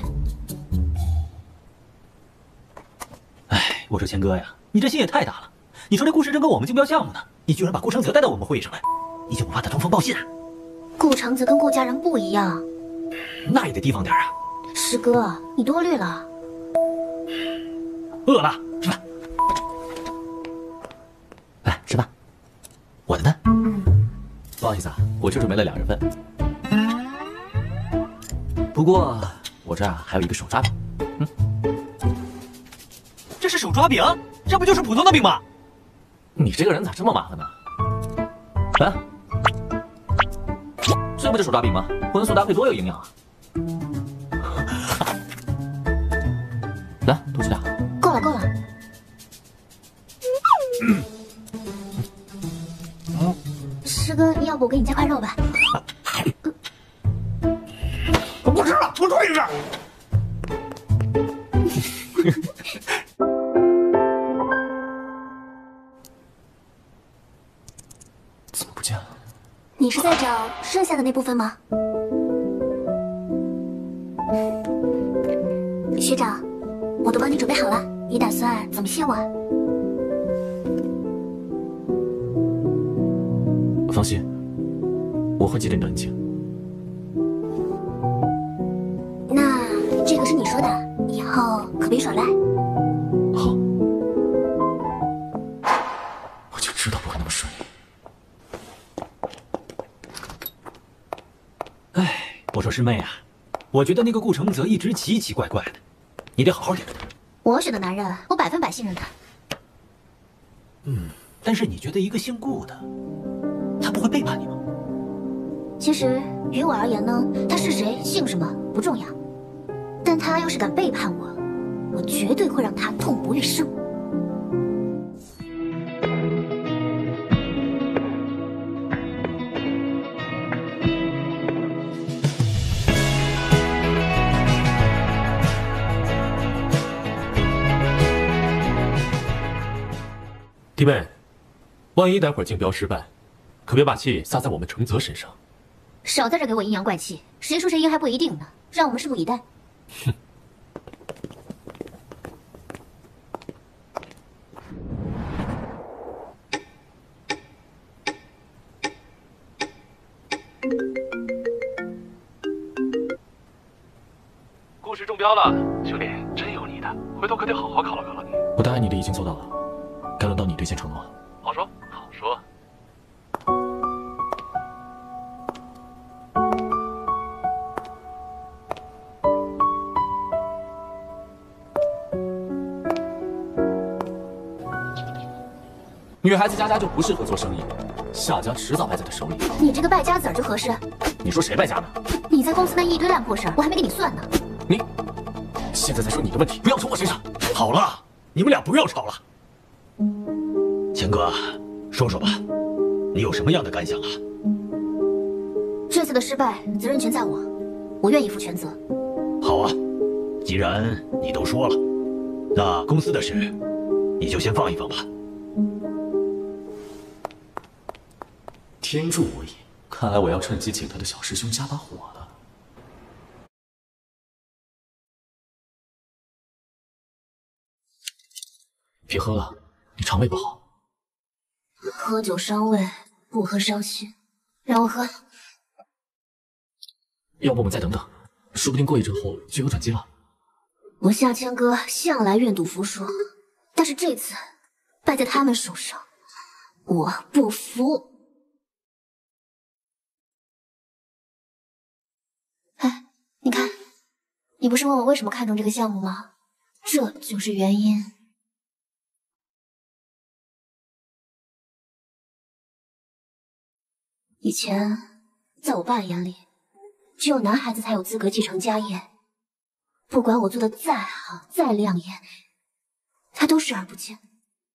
哎，我说钱哥呀，你这心也太大了。你说这顾时珍跟我们竞标项目呢，你居然把顾承泽带到我们会议上来，你就不怕他通风报信啊？ 顾承泽跟顾家人不一样， 那也得提防点啊。 师哥，你多虑了。 饿了，吃饭。 来吃吧。我的呢？不好意思啊，我就准备了2人份。不过我这儿还有一个手抓饼。 这是手抓饼？这不就是普通的饼吗？ 你这个人咋这么麻烦呢？来，这不就手抓饼吗？荤素搭配多有营养啊！来，多吃点。 够了，够了。师哥，要不我给你加块肉吧？ 我不吃了，我退下。 怎么不见了？ 你是在找剩下的那部分吗？学长，我都帮你准备好了，你打算怎么谢我啊？ 放心，我会记得你的恩情。 那这个是你说的，以后可别耍赖。 好，我就知道不会那么顺利。 哎，我说师妹啊，我觉得那个顾承泽一直奇奇怪怪的，你得好好点着他。 我选的男人，我100%信任他。 但是你觉得一个姓顾的，他不会背叛你吗？ 其实于我而言呢，他是谁姓什么不重要，但他要是敢背叛我，我绝对会让他痛不欲生。 弟妹，万一待会儿竞标失败，可别把气撒在我们承泽身上。 少在这给我阴阳怪气，谁输谁赢还不一定呢，让我们拭目以待。 哼。 故事中标了，兄弟，真有你的，回头可得好好犒劳犒劳你。 我答应你的已经做到了，该轮到你兑现承诺了。 好说好说。 女孩子家就不适合做生意，夏家迟早败在她手里。 你这个败家子儿就合适。 你说谁败家呢？ 你在公司那一堆烂破事儿，我还没给你算呢。 你现在在说你的问题，不要从我身上。 好了，你们俩不要吵了。钱哥，说说吧，你有什么样的感想啊？ 这次的失败，责任全在我，我愿意负全责。 好啊，既然你都说了，那公司的事你就先放一放吧。 天助我也！看来我要趁机请他的小师兄加把火了。别喝了，你肠胃不好。 喝酒伤胃，不喝伤心。让我喝。 要不我们再等等，说不定过一阵后就有转机了。 我夏千哥向来愿赌服输，但是这次败在他们手上，我不服。哎，你看，你不是问我为什么看中这个项目吗？这就是原因。以前，在我爸眼里， 只有男孩子才有资格继承家业。不管我做的再好、再亮眼，他都视而不见。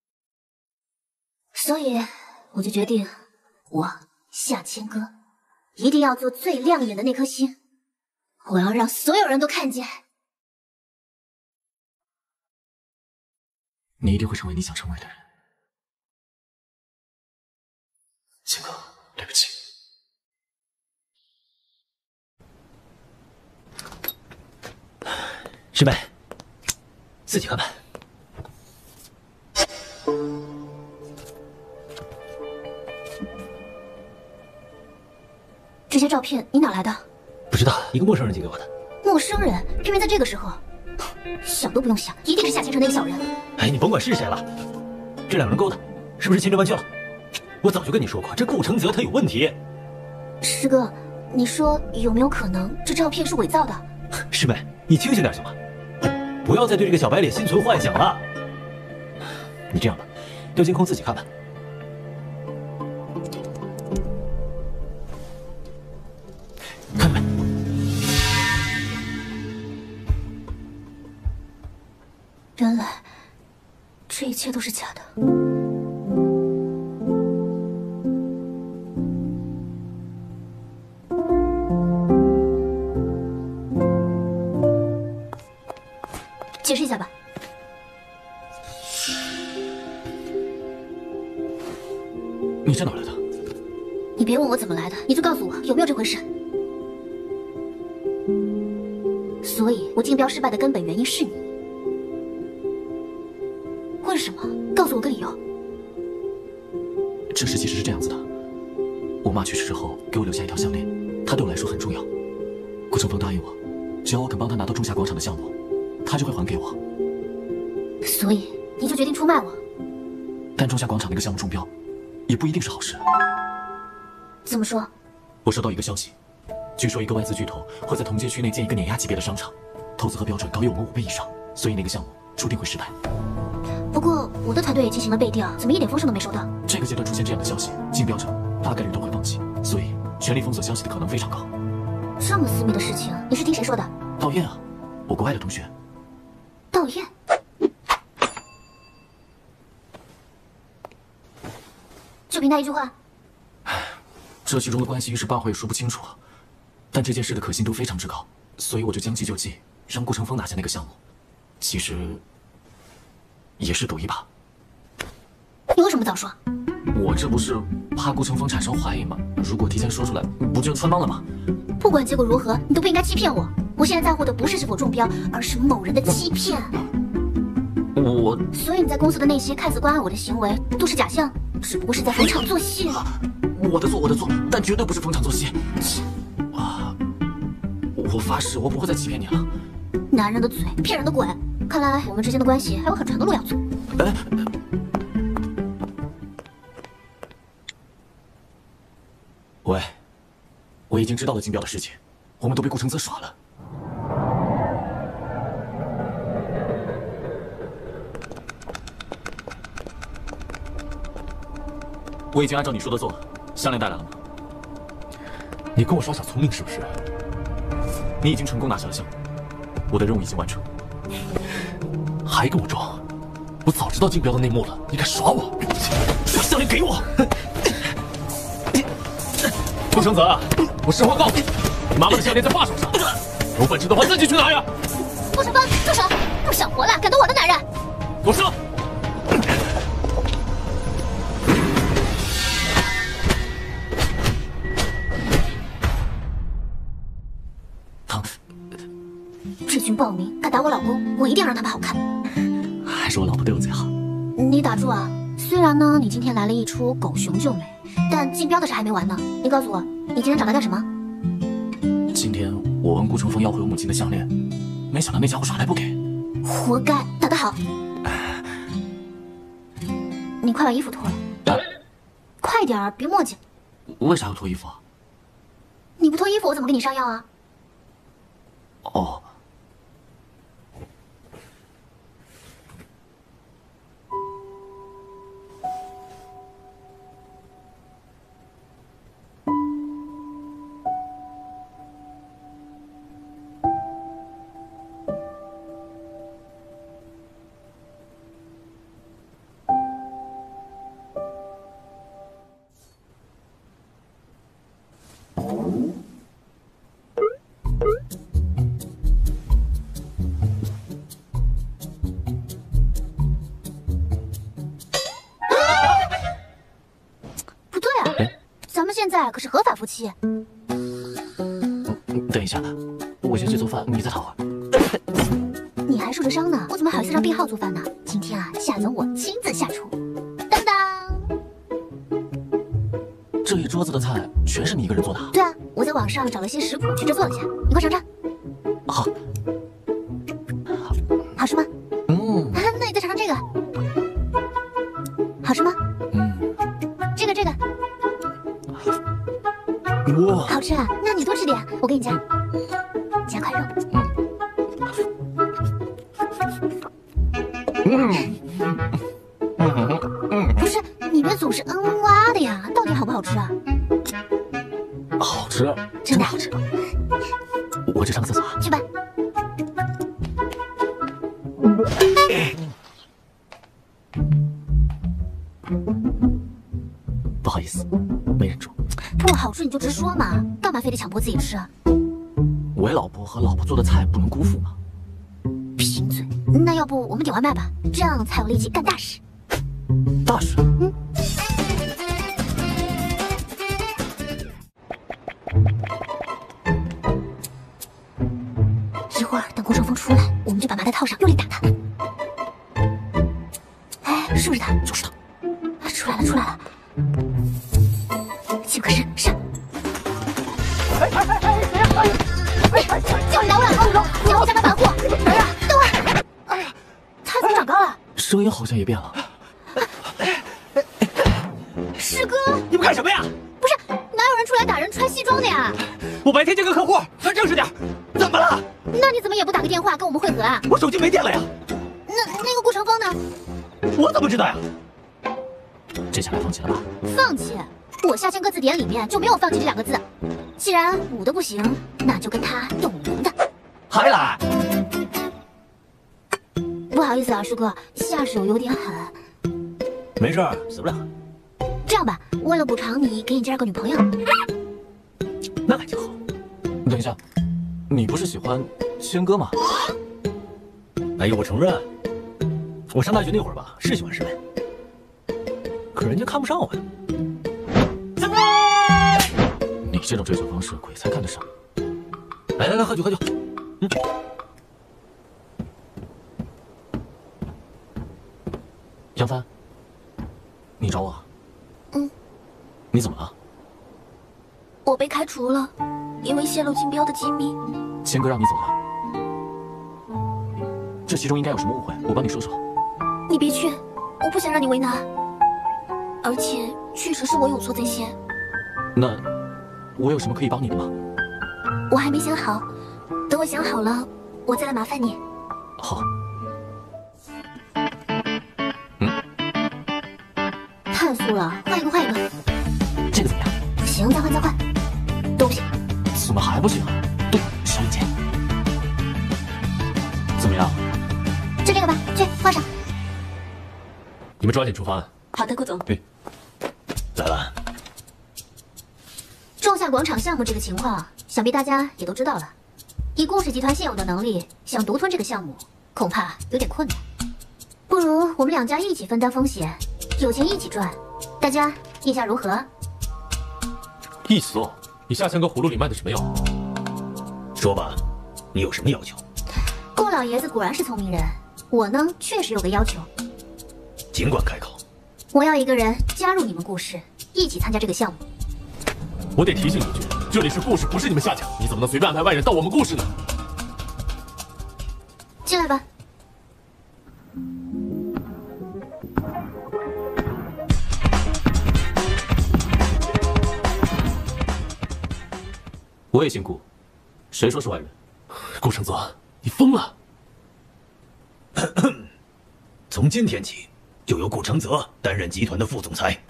所以，我就决定，我夏千歌一定要做最亮眼的那颗星，我要让所有人都看见。 你一定会成为你想成为的人。千歌，对不起。 师妹，自己看吧。 这些照片你哪来的？ 不知道，一个陌生人寄给我的。 陌生人，偏偏在这个时候，想都不用想，一定是夏千城那个小人。 哎，你甭管是谁了，这两人勾的，是不是千真万确了？我早就跟你说过，这顾承泽他有问题。 师哥，你说有没有可能这照片是伪造的？ 师妹，你清醒点行吗？不要再对这个小白脸心存幻想了。你这样吧，调监控自己看吧。看看。 原来这一切都是假的。解释一下吧。 你这哪来的？ 你别问我怎么来的，你就告诉我有没有这回事。所以，我竞标失败的根本原因是你。为什么？告诉我个理由。 这事其实是这样子的，我妈去世之后给我留下一条项链，它对我来说很重要。顾承风答应我，只要我肯帮他拿到仲夏广场的项目，他就会还给我。 所以你就决定出卖我？ 但仲夏广场那个项目中标，也不一定是好事。 怎么说？ 我收到一个消息，据说一个外资巨头会在同街区内建一个碾压级别的商场，投资和标准高于我们5倍以上，所以那个项目注定会失败。 不过我的团队也进行了背调，怎么一点风声都没收到？ 这个阶段出现这样的消息，竞标者大概率都会放弃，所以全力封锁消息的可能非常高。 这么私密的事情，你是听谁说的？ 道彦啊，我国外的同学。 道彦。就凭他一句话？ 这其中的关系一时半会也说不清楚，但这件事的可信度非常之高，所以我就将计就计，让顾承风拿下那个项目。其实也是赌一把。 你为什么早说？ 我这不是怕顾承风产生怀疑吗？如果提前说出来，不就穿帮了吗？ 不管结果如何，你都不应该欺骗我。我现在在乎的不是否中标，而是某人的欺骗。所以你在公司的那些看似关爱我的行为都是假象，只不过是在逢场作戏。 我的错，但绝对不是逢场作戏。我发誓，我不会再欺骗你了。 男人的嘴，骗人的鬼。看来我们之间的关系还有很长的路要走。 喂，我已经知道了竞标的事情，我们都被顾承泽耍了。我已经按照你说的做了，项链带来了吗？ 你跟我耍小聪明是不是？ 你已经成功拿下了项目，我的任务已经完成。 还跟我装？我早知道竞标的内幕了，你敢耍我？把项链给我！顾承泽，我实话告诉你，你妈妈的项链在爸手上，有本事的话自己去拿呀！ 顾承风，住手！不想活了，敢动我的男人！ 给我上！ 这群暴民敢打我老公，我一定要让他们好看。 还是我老婆对我最好。 你打住啊！虽然呢，你今天来了一出狗熊救美，但竞标的事还没完呢。你告诉我，你今天找他干什么？ 今天我问顾承风要回我母亲的项链，没想到那家伙耍赖不给。 活该，打得好。你快把衣服脱了，快点儿，别墨迹。 为啥要脱衣服啊？ 你不脱衣服，我怎么给你上药啊？ 哦。 俩可是合法夫妻。 等一下，我先去做饭，你再躺会儿。 你还受着伤呢，我怎么好意思让病号做饭呢？今天啊，夏总我亲自下厨。当当， 这一桌子的菜全是你一个人做的？ 对啊，我在网上找了些食谱去制作了下，你快尝尝。 好， 好吃吗？那你再尝尝这个，好吃吗？这个， 哇， 好吃啊！那你多吃点，我给你加块肉。不是，你别总是哇的呀，到底好不好吃啊？ 好吃， 真的好吃。 我去上个厕所啊。 去吧。 不好意思，没忍住。 不好吃你就直说嘛，干嘛非得强迫自己吃啊？ 为老婆和老婆做的菜不能辜负吗？ 贫嘴。那要不我们点外卖吧，这样才有力气干大事。 大事？ 一会儿等顾胜峰出来，我们就把麻袋套上，用力打他。哎，是不是他？ 就是他。 出来了。岂不可是上？叫你来我老公，你回家把反货。谁呀？等会儿。哎呀，他怎么长高了？ 声音好像也变了。 师哥， 你们干什么呀？ 不是，哪有人出来打人穿西装的呀？ 我白天见个客户，咱正式点。怎么了？ 那你怎么也不打个电话跟我们会合啊？ 我手机没电了呀。 那个顾成风呢？ 我怎么知道呀？ 这下该放弃了吧？ 放弃？我下签歌词典里面就没有放弃这2个字。既然武的不行，那就跟他用文的。 还来？ 不好意思啊，师哥，下手有点狠。 没事儿，死不了。 这样吧，为了补偿你，给你介绍个女朋友。 那还挺好。 等一下，你不是喜欢谦哥吗？ 哎呦，我承认，我上大学那会儿吧，是喜欢师妹，可人家看不上我呀。 你这种追求方式，鬼才看得上。 来，喝酒。 杨帆，你找我？你怎么了？ 我被开除了，因为泄露竞标的机密。 谦哥让你走了，这其中应该有什么误会，我帮你说说。 你别去，我不想让你为难。而且确实是我有错在先。 那我有什么可以帮你的吗？ 我还没想好，等我想好了，我再来麻烦你。 好。 太素了，换一个。 这个怎么样？ 不行，再换。都不行。 怎么还不行啊？对，小李姐。怎么样？ 就这个吧，去换上。 你们抓紧出发。 好的，顾总。 对。 来了。 仲夏广场项目这个情况，想必大家也都知道了。以顾氏集团现有的能力，想独吞这个项目，恐怕有点困难。不如我们2家一起分担风险，有钱一起赚，大家意下如何？ 一起做。你下签哥葫芦里卖的什么药？ 说吧，你有什么要求？ 顾老爷子果然是聪明人，我呢确实有个要求。 尽管开口。 我要一个人加入你们顾氏，一起参加这个项目。 我得提醒你一句，这里是顾氏，不是你们夏家，你怎么能随便安排外人到我们顾氏呢？ 进来吧。 我也姓顾，谁说是外人？ 顾承泽，你疯了！ 从今天起，就由顾承泽担任集团的副总裁。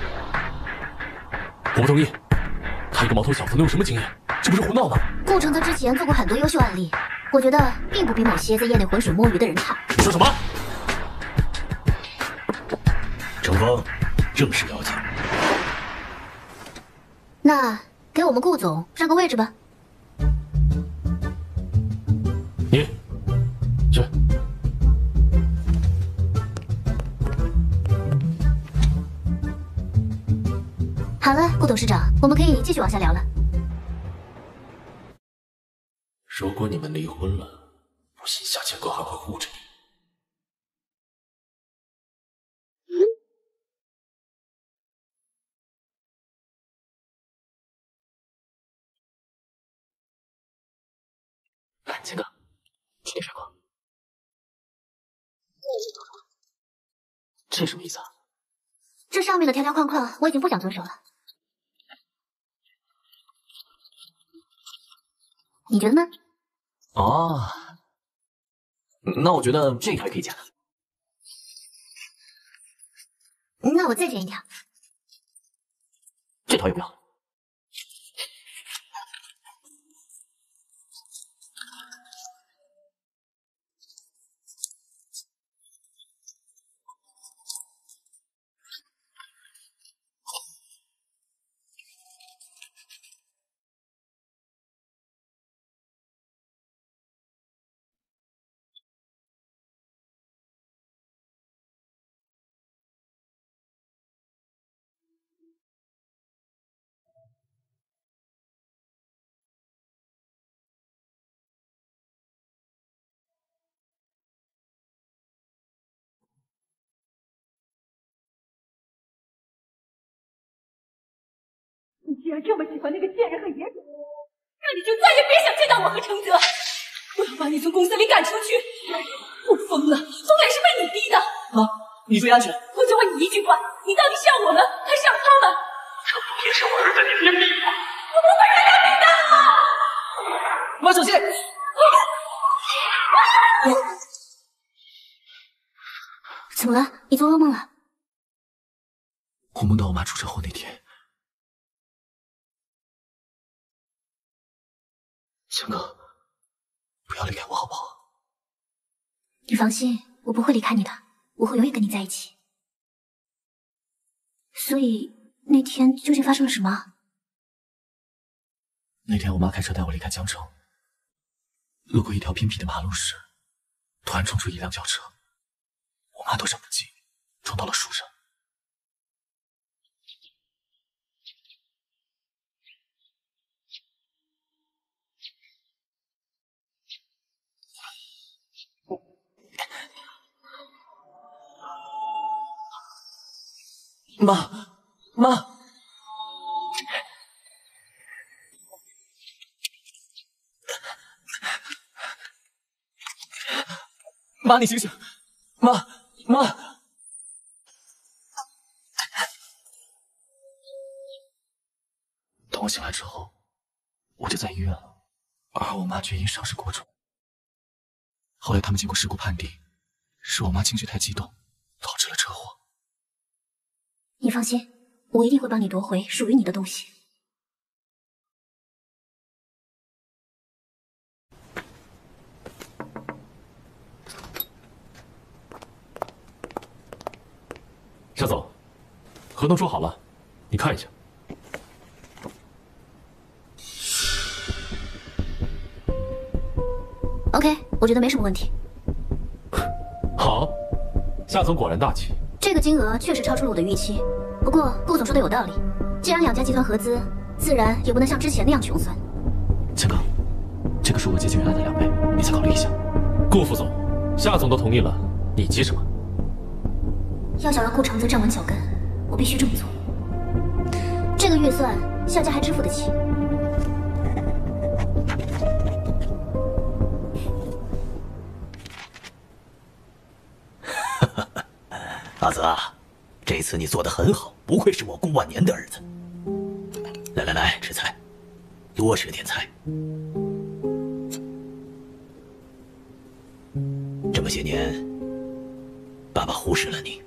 我不同意，他一个毛头小子能有什么经验？这不是胡闹吗？ 顾承泽之前做过很多优秀案例，我觉得并不比某些在业内浑水摸鱼的人差。 你说什么？ 程峰，正式邀请。 那给我们顾总让个位置吧。 你去。 好了，顾董事。 董事长，我们可以继续往下聊了。 如果你们离婚了，不信夏千哥还会护着你。 来，千哥，吃点水果。这什么意思啊？ 这上面的条条框框我已经不想遵守了，你觉得呢？ 哦，那我觉得这条也可以加。 那我再剪一条。 这条也不要。 你既然这么喜欢那个贱人和野种，那你就再也别想见到我和程泽！我要把你从公司里赶出去！我疯了，疯了也是被你逼的！ 妈，你注意安全。 我就问你一句话，你到底是要我们还是要他们？ 这不也是我儿子你的逼吗？ 我不会让他逼的！ 妈，小心！ 怎么了？你做噩梦了？ 我梦到我妈出车祸那天。千哥，不要离开我好不好？ 你放心，我不会离开你的，我会永远跟你在一起。所以那天究竟发生了什么？ 那天我妈开车带我离开江城，路过一条偏僻的马路时，突然冲出一辆轿车，我妈躲闪不及，撞到了树上。妈，妈，你醒醒！妈，等我醒来之后，我就在医院了，而我妈却因伤势过重。后来他们经过事故判定，是我妈情绪太激动，导致了车祸。 你放心，我一定会帮你夺回属于你的东西。 夏总，合同说好了，你看一下。 OK， 我觉得没什么问题。 好，夏总果然大气。 这个金额确实超出了我的预期，不过顾总说的有道理，既然两家集团合资，自然也不能像之前那样穷酸。 千哥，这个数额接近原来的2倍，你再考虑一下。 顾副总，夏总都同意了，你急什么？ 要想让顾长泽站稳脚跟，我必须这么做。这个预算，夏家还支付得起。 阿泽啊，这次你做得很好，不愧是我顾万年的儿子。来，吃菜，多吃点菜。这么些年，爸爸忽视了你。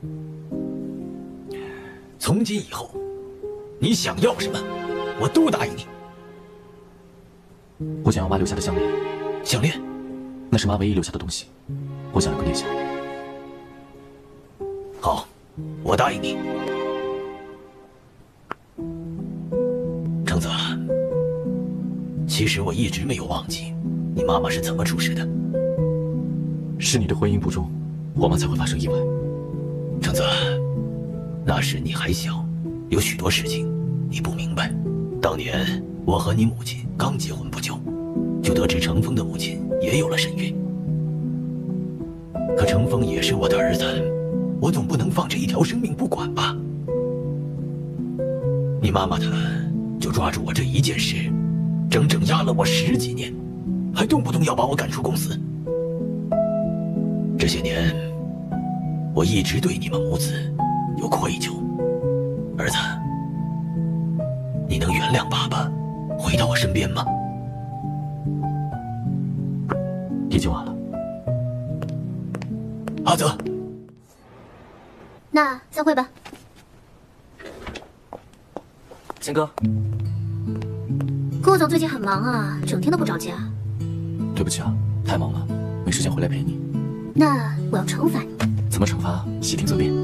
从今以后，你想要什么，我都答应你。 我想要妈留下的项链， 项链， 那是妈唯一留下的东西，我想留个念想。 好，我答应你。程泽，其实我一直没有忘记你妈妈是怎么出事的。 是你的婚姻不忠，我妈才会发生意外。 程泽，那时你还小，有许多事情你不明白，当年我和你母亲刚结婚不久，就得知程峰的母亲也有了身孕。可程峰也是我的儿子，我总不能放着一条生命不管吧？你妈妈她就抓住我这一件事，整整压了我10几年，还动不动要把我赶出公司。这些年，我一直对你们母子有愧疚。儿子，你能原谅爸爸，回到我身边吗？ 已经晚了。 阿泽， 那散会吧。 谦哥， 顾总最近很忙啊，整天都不着家。 对不起啊，太忙了，没时间回来陪你。 那我要惩罚你。 怎么惩罚？悉听则变。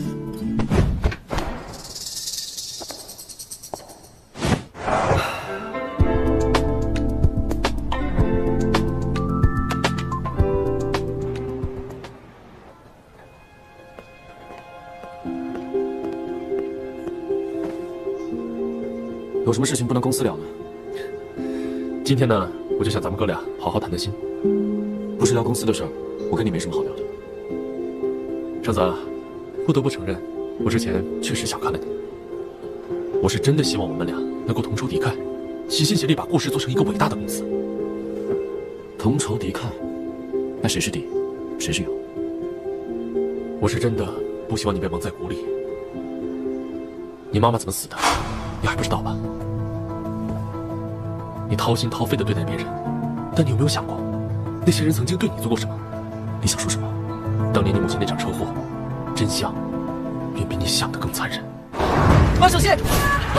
有什么事情不能公私了呢？ 今天呢，我就想咱们哥俩好好谈谈心。 不是聊公司的事儿，我跟你没什么好聊的。 程子，不得不承认，我之前确实小看了你。我是真的希望我们俩能够同仇敌忾，齐心协力把顾氏做成一个伟大的公司。 同仇敌忾，那谁是敌，谁是友？ 我是真的不希望你被蒙在鼓里。你妈妈怎么死的，你还不知道吧？你掏心掏肺的对待别人，但你有没有想过，那些人曾经对你做过什么？ 你想说什么？ 当年你母亲那场车祸，真相远比你想的更残忍。 马小谢，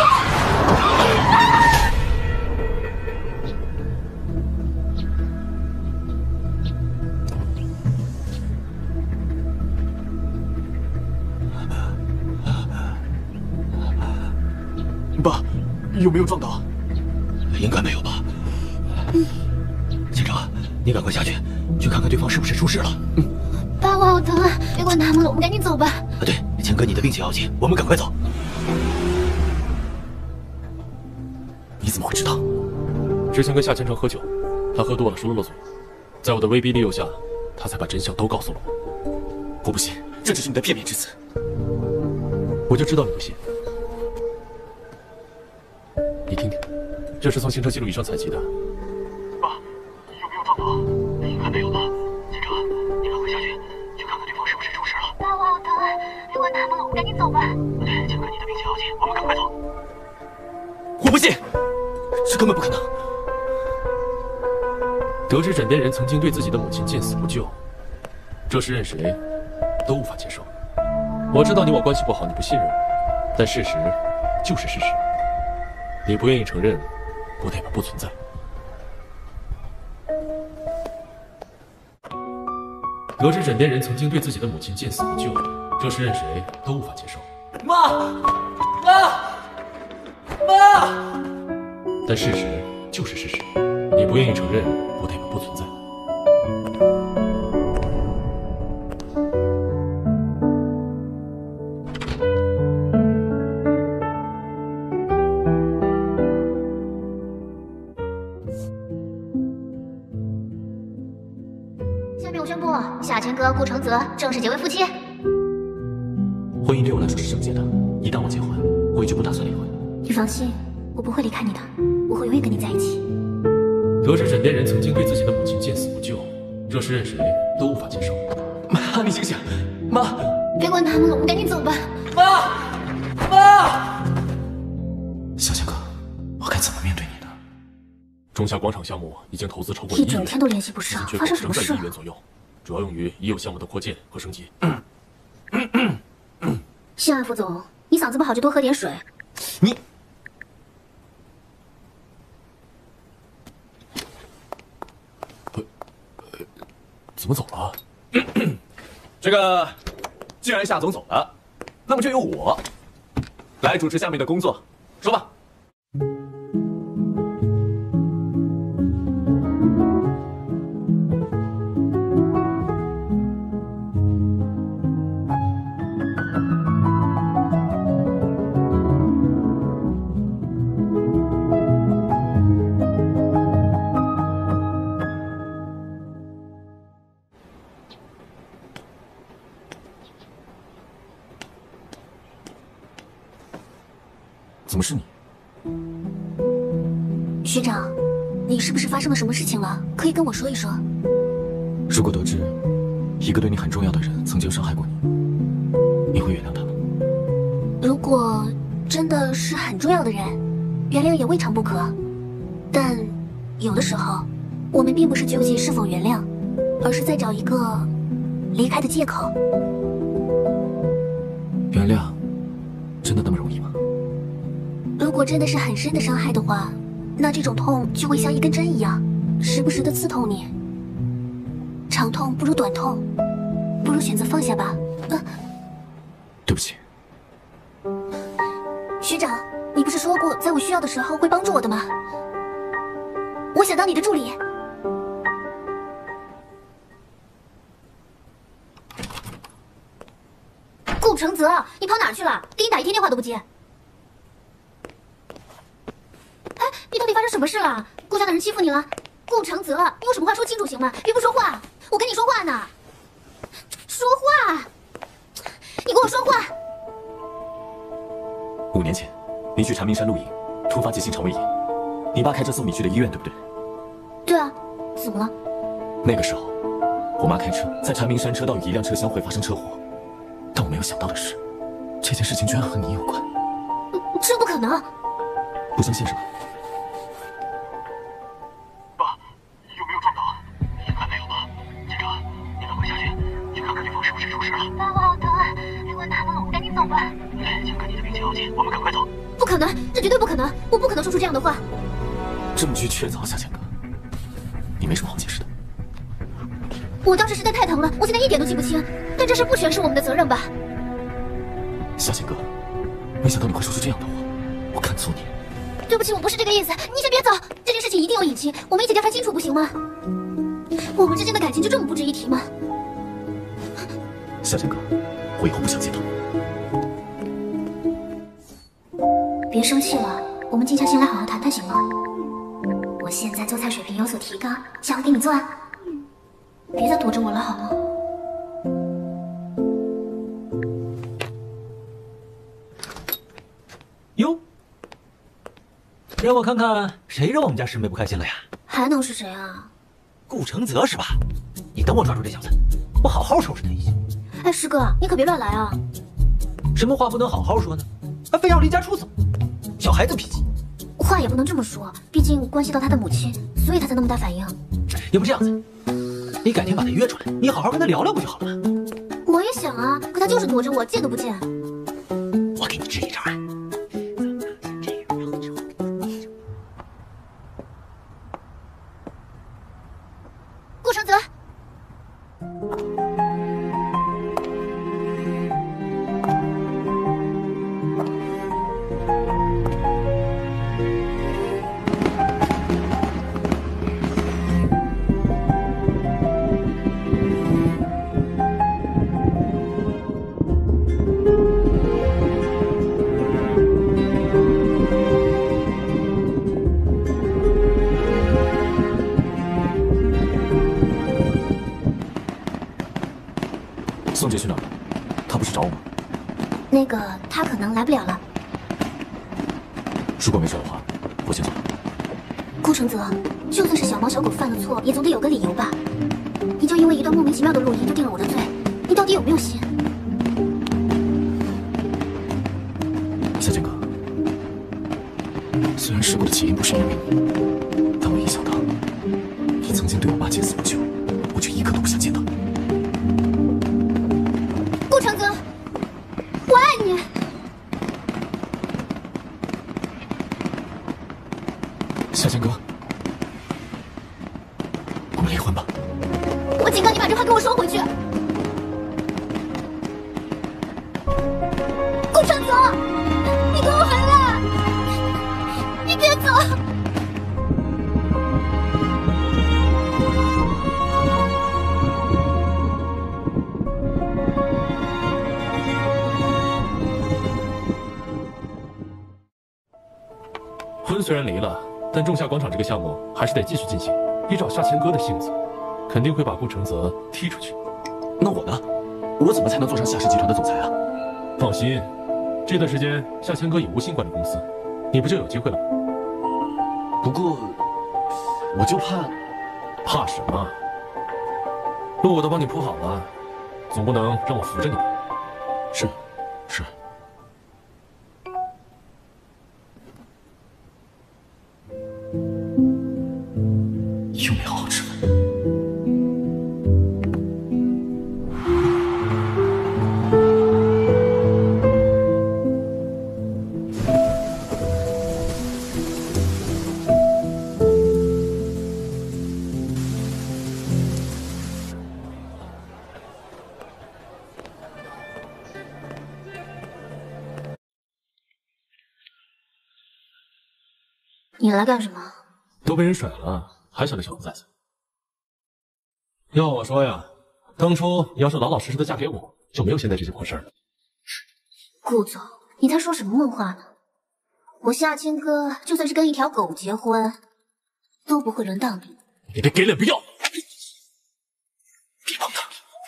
爸，有没有撞到？应该没有吧。县长，你赶快下去，去看看对方是不是出事了。 爸，我好疼啊！别管他们了，我们赶紧走吧。 啊，对，谦哥，你的病情要紧，我们赶快走。 你怎么会知道？ 之前跟夏千成喝酒，他喝多了说漏了嘴，在我的威逼利诱下，他才把真相都告诉了我。 我不信，这只是你的片面之词。 我就知道你不信。你听听，这是从行车记录仪上采集的。 爸，有没有撞到？应该没有吧。县长，你赶快下去，去看看对方是不是出事了。 爸，我好疼啊！别管他们了，我们赶紧走吧。 对，谦哥，你的病情要紧，我们赶快走。 我不信，这根本不可能。 得知枕边人曾经对自己的母亲见死不救，这事任谁都无法接受。我知道你我关系不好，你不信任我，但事实就是事实。你不愿意承认，不代表不存在。得知枕边人曾经对自己的母亲见死不救，这事任谁都无法接受。 妈， 但事实就是事实，你不愿意承认，不代表不存在。 下面我宣布，夏千哥、顾承泽正式结为夫妻。 婚姻对我来说是圣洁的，一旦我结婚，我也就不打算离婚。 你放心，我不会离开你的，我会永远跟你在一起。 得知枕边人曾经对自己的母亲见死不救，这事任谁都无法接受。 妈，你醒醒！妈， 别管他们了，我们赶紧走吧。 妈， 小千哥，我该怎么面对你呢？ 中夏广场项目已经投资超过1 一亿元， 整天都联系不上，发生什么在事 1亿元左右，主要用于已有项目的扩建和升级。 夏副总，你嗓子不好就多喝点水。 你怎么走了？ 这个，既然夏总走了，那么就由我来主持下面的工作，说吧。 是你。 学长，你是不是发生了什么事情了？可以跟我说一说。 如果得知一个对你很重要的人曾经伤害过你，你会原谅他吗？ 如果真的是很重要的人，原谅也未尝不可。但有的时候，我们并不是纠结是否原谅，而是在找一个离开的借口。 原谅真的那么容易吗？ 如果真的是很深的伤害的话，那这种痛就会像一根针一样，时不时的刺痛你。长痛不如短痛，不如选择放下吧。 对不起， 学长，你不是说过在我需要的时候会帮助我的吗？我想当你的助理。顾承泽，你跑哪儿去了？给你打一天电话都不接。哎，你到底发生什么事了？顾家的人欺负你了？顾承泽，你有什么话说清楚行吗？别不说话，我跟你说话呢。说话，你跟我说话。 5年前，你去蝉鸣山露营，突发急性肠胃炎，你爸开车送你去的医院，对不对？ 对啊，怎么了？ 那个时候，我妈开车在蝉鸣山车道与一辆车厢会发生车祸，但我没有想到的是，这件事情居然和你有关。 这不可能！ 不相信是吧？ 爸，有没有撞倒？应该没有吧。警察，你赶快下去，去看看对方是不是出事了。 爸，我好疼，如果难了，我们赶紧走吧。 请跟你的病情要紧，我们赶快走。 不可能，这绝对不可能！我不可能说出这样的话。 证据确凿，夏千哥，你没什么好解释的。 我当时实在太疼了，我现在一点都记不清。但这事不全是我们的责任吧？ 夏千哥，没想到你会说出这样的话，我看错你。 对不起，我不是这个意思，你先别走。这件事情一定有隐情，我们一起调查清楚，不行吗？我们之间的感情就这么不值一提吗？ 夏千哥，我以后不想见到你。 别生气了，我们静下心来好好谈谈，行吗？我现在做菜水平有所提高，想给你做啊。别再躲着我了，好吗？ 哟，让我看看谁让我们家师妹不开心了呀？ 还能是谁啊？ 顾承泽是吧？你等我抓住这小子，我好好收拾他一下。 哎，师哥，你可别乱来啊！ 什么话不能好好说呢？还非要离家出走，小孩子脾气。 话也不能这么说，毕竟关系到他的母亲，所以他才那么大反应。 要不这样子，你改天把他约出来，你好好跟他聊聊不就好了吗？ 我也想啊，可他就是躲着我，见都不见。 我给你支一招啊！ 顾承泽， 宋杰去哪儿了？他不是找我吗？ 那个他可能来不了了。 如果没事的话，我先走了。 顾承泽，就算是小猫小狗犯了错，也总得有个理由吧？你就因为一段莫名其妙的录音就定了我的罪，你到底有没有心？ 夏建哥，虽然事故的起因不是因为你，但我一想到你曾经对我妈见死不救，我就一刻都不想见到你。 顾承泽，我爱你。 夏建哥，我们离婚吧。 我警告你把这话给我收回去。顾承泽，你给我回来！你别走！ 婚虽然离了，但仲夏广场这个项目还是得继续进行。依照夏千哥的性子，肯定会把顾承泽踢出去。 那我呢？我怎么才能做上夏氏集团的总裁啊？ 放心，这段时间夏千哥也无心管理公司， 你不就有机会了吗？ 不过，我就怕什么？路我都帮你铺好了，总不能让我扶着你吧？ 是。又没好好吃饭。 你来干什么？ 都被人甩了，还想着小兔崽子？要我说呀，当初你要是老老实实的嫁给我，就没有现在这些破事儿了。 顾总，你在说什么梦话呢？我夏千哥就算是跟一条狗结婚，都不会轮到你。 你别给脸不要！别碰他！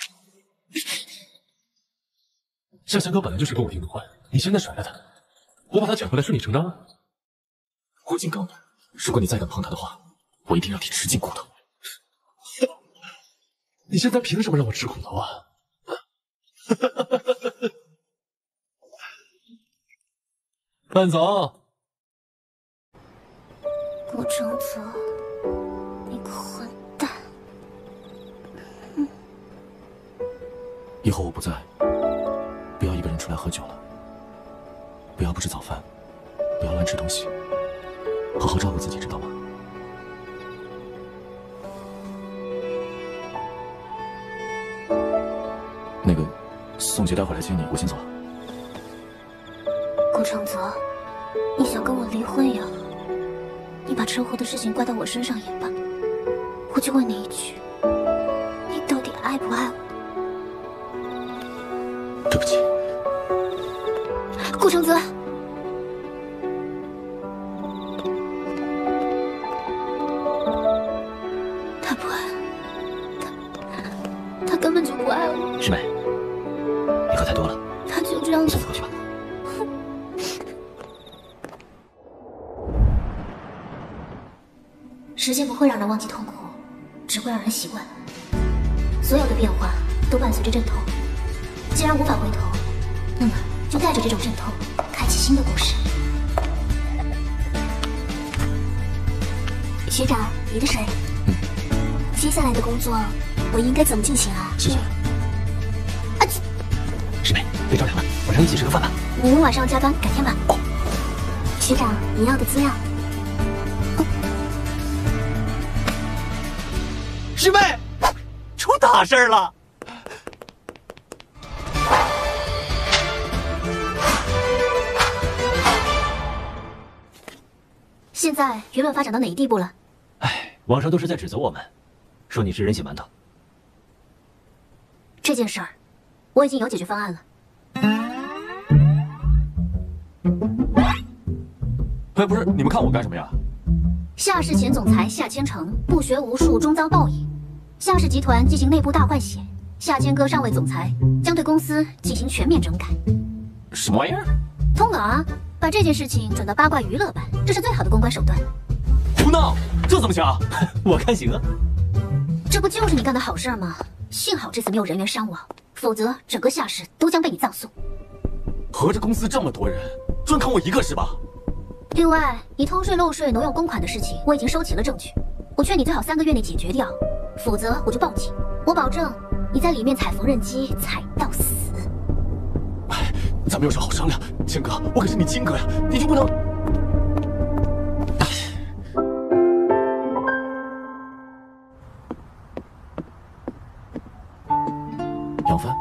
夏千哥本来就是跟我订的婚，你现在甩了他，我把他捡回来顺理成章啊。 我警告你，如果你再敢碰他的话，我一定让你吃尽苦头。 你现在凭什么让我吃苦头啊？范总， 顾承泽，你个混蛋！ 以后我不在，不要一个人出来喝酒了，不要不吃早饭，不要乱吃东西，好好照顾自己，知道吗？那个，宋杰待会儿来接你，我先走了。 顾承泽，你想跟我离婚呀？你把车祸的事情怪到我身上也罢。我就问你一句，你到底爱不爱我？ 对不起， 顾承泽。他不爱我，他根本就不爱我。 师妹，你喝太多了， 他就这样子下次回去吧。 时间不会让人忘记痛苦，只会让人习惯。所有的变化都伴随着阵痛，既然无法回头，那么就带着这种阵痛，开启新的故事。 学长，你的水。接下来的工作我应该怎么进行啊？ 谢谢。师妹，别着凉了，晚上一起吃个饭吧。 你们晚上加班，改天吧。 学长，你要的资料。 师妹，出大事了！ 现在原本发展到哪一地步了？ 哎，网上都是在指责我们，说你是人血馒头。 这件事儿，我已经有解决方案了。 哎，不是，你们看我干什么呀？ 夏氏前总裁夏千成不学无术，终遭报应。夏氏集团进行内部大换血，夏千哥上位总裁，将对公司进行全面整改。 什么玩意儿？ 通稿啊！把这件事情转到八卦娱乐版，这是最好的公关手段。 胡闹，这怎么行？ 我看行啊。 这不就是你干的好事吗？幸好这次没有人员伤亡，否则整个夏氏都将被你葬送。 合着公司这么多人，专扛我一个是吧？ 另外，你偷税漏税、挪用公款的事情，我已经收齐了证据。我劝你最好3个月内解决掉，否则我就报警。我保证你在里面踩缝纫机踩到死。 哎，咱们有事好商量。千哥，我可是你亲哥呀，你就不能……杨帆，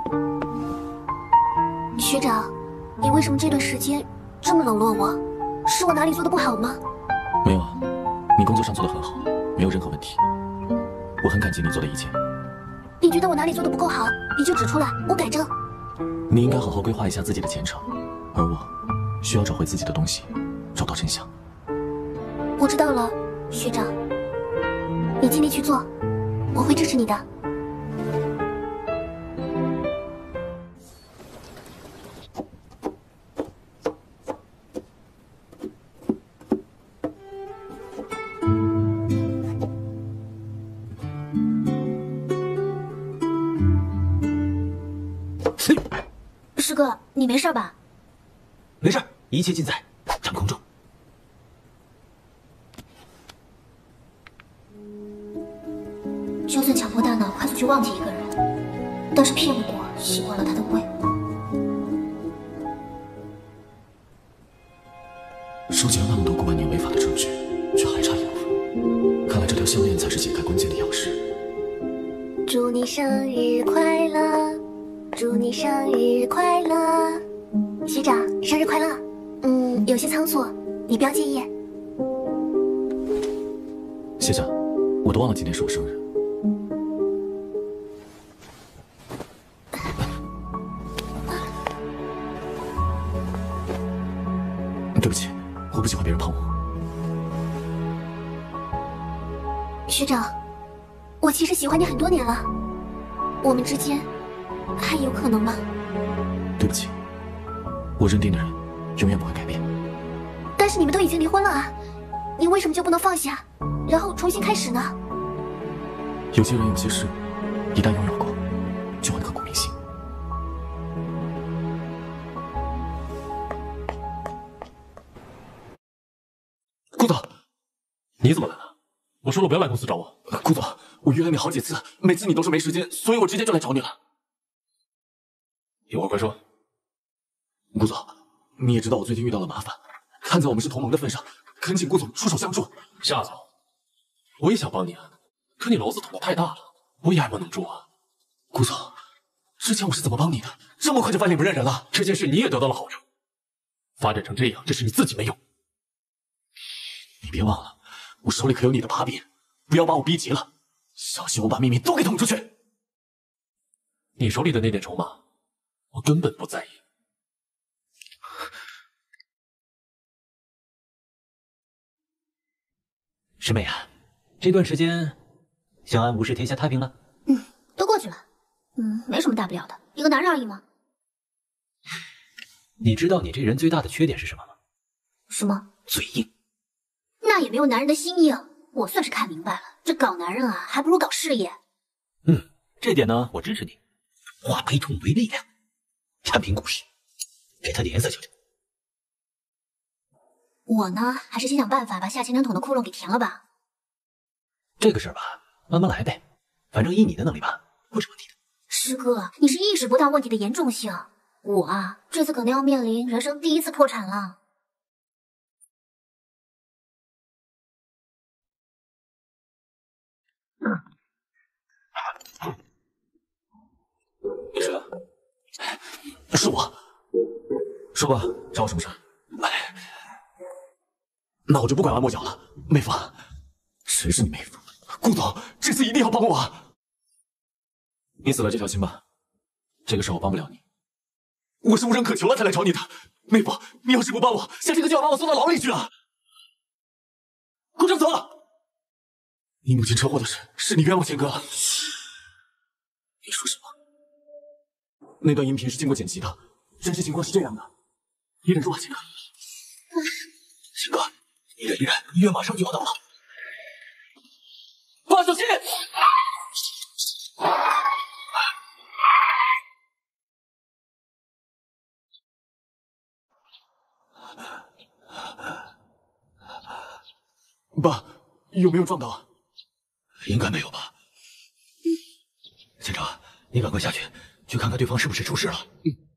学长，你为什么这段时间这么冷落我？是我哪里做的不好吗？ 没有啊，你工作上做得很好，没有任何问题。我很感激你做的一切。 你觉得我哪里做的不够好，你就指出来，我改正。 你应该好好规划一下自己的前程，而我需要找回自己的东西，找到真相。 我知道了，学长，你尽力去做，我会支持你的。 师哥，你没事吧？ 没事，一切尽在掌控中。 就算强迫大脑快速去忘记一个人，但是骗不过习惯了他的胃。 收集了那么多过万年违法的证据，却还差一部分。看来这条项链才是解开关键的钥匙。 祝你生日快乐，祝你生日快乐，学长生日快乐。有些仓促，你不要介意。 谢谢，我都忘了今天是我生日。对不起，我不喜欢别人碰我。 学长，我其实喜欢你很多年了，我们之间还有可能吗？ 对不起，我认定的人永远不会改变。 但是你们都已经离婚了啊，你为什么就不能放下，然后重新开始呢？ 有些人有些事，一旦拥有过，就会刻骨铭心。 顾总，你怎么来了？我说了不要来公司找我。 顾总，我约了你好几次，每次你都说没时间，所以我直接就来找你了。 有话快说。 顾总，你也知道我最近遇到了麻烦，看在我们是同盟的份上，恳请顾总出手相助。 夏总，我也想帮你啊，可你篓子捅得太大了，我也爱莫能助啊。 顾总，之前我是怎么帮你的？这么快就翻脸不认人了？ 这件事你也得到了好处，发展成这样，这是你自己没用。 你别忘了，我手里可有你的把柄，不要把我逼急了，小心我把秘密都给捅出去。 你手里的那点筹码，我根本不在意。 师妹啊，这段时间小安无事，天下太平了。 都过去了。没什么大不了的，一个男人而已嘛。 你知道你这人最大的缺点是什么吗？ 什么？ 嘴硬。 那也没有男人的心硬。我算是看明白了，这搞男人啊，还不如搞事业。 这点呢，我支持你。化悲痛为力量，产品故事，给他点颜色瞧瞧。 我呢，还是先想办法把下千张桶的窟窿给填了吧。 这个事儿吧，慢慢来呗，反正以你的能力吧，不是问题的。 师哥，你是意识不到问题的严重性。我啊，这次可能要面临人生第一次破产了。 你谁啊？是我。说吧，找我什么事？那我就不拐弯抹角了。妹夫，谁是你妹夫？顾总，这次一定要帮我。你死了这条心吧，这个事我帮不了你。我是无人可求了才来找你的，妹夫，你要是不帮我，夏天哥就要把我送到牢里去了。顾正泽，你母亲车祸的事是你冤枉千哥。你说什么？那段音频是经过剪辑的，真实情况是这样的。你忍住啊，千哥。千哥，你忍一忍，医院马上就要到了。爸，小心！爸，有没有撞到啊？ 应该没有吧。县长，你赶快下去看看对方是不是出事了。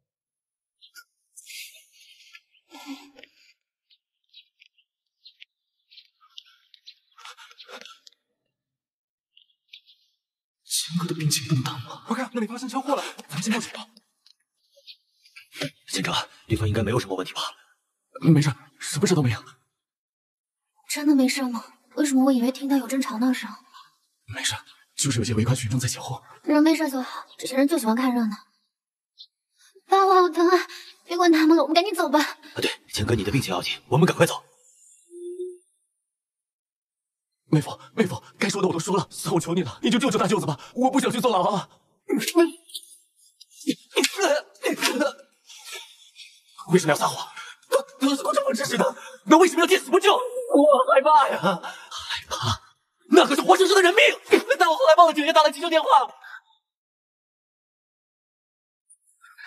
千哥的病情不能耽误啊！快看，那里发生车祸了，咱们先报警吧。 县长，对方应该没有什么问题吧？ 没事，什么事都没有。 真的没事吗？为什么我以为听到有争吵闹声？ 没事，就是有些围观群众在起哄。 人没事就好，这些人就喜欢看热闹。爸，我好疼啊！别管他们了，我们赶紧走吧。 对，千哥，你的病情要紧，我们赶快走。 妹夫，该说的我都说了，我求你了，你就救救大舅子吧，我不想去坐牢啊！为什么要撒谎？都是顾正鹏指使的，那为什么要见死不救？我害怕呀，害怕？那可是活生生的人命！但我后来报了警，也打了急救电话。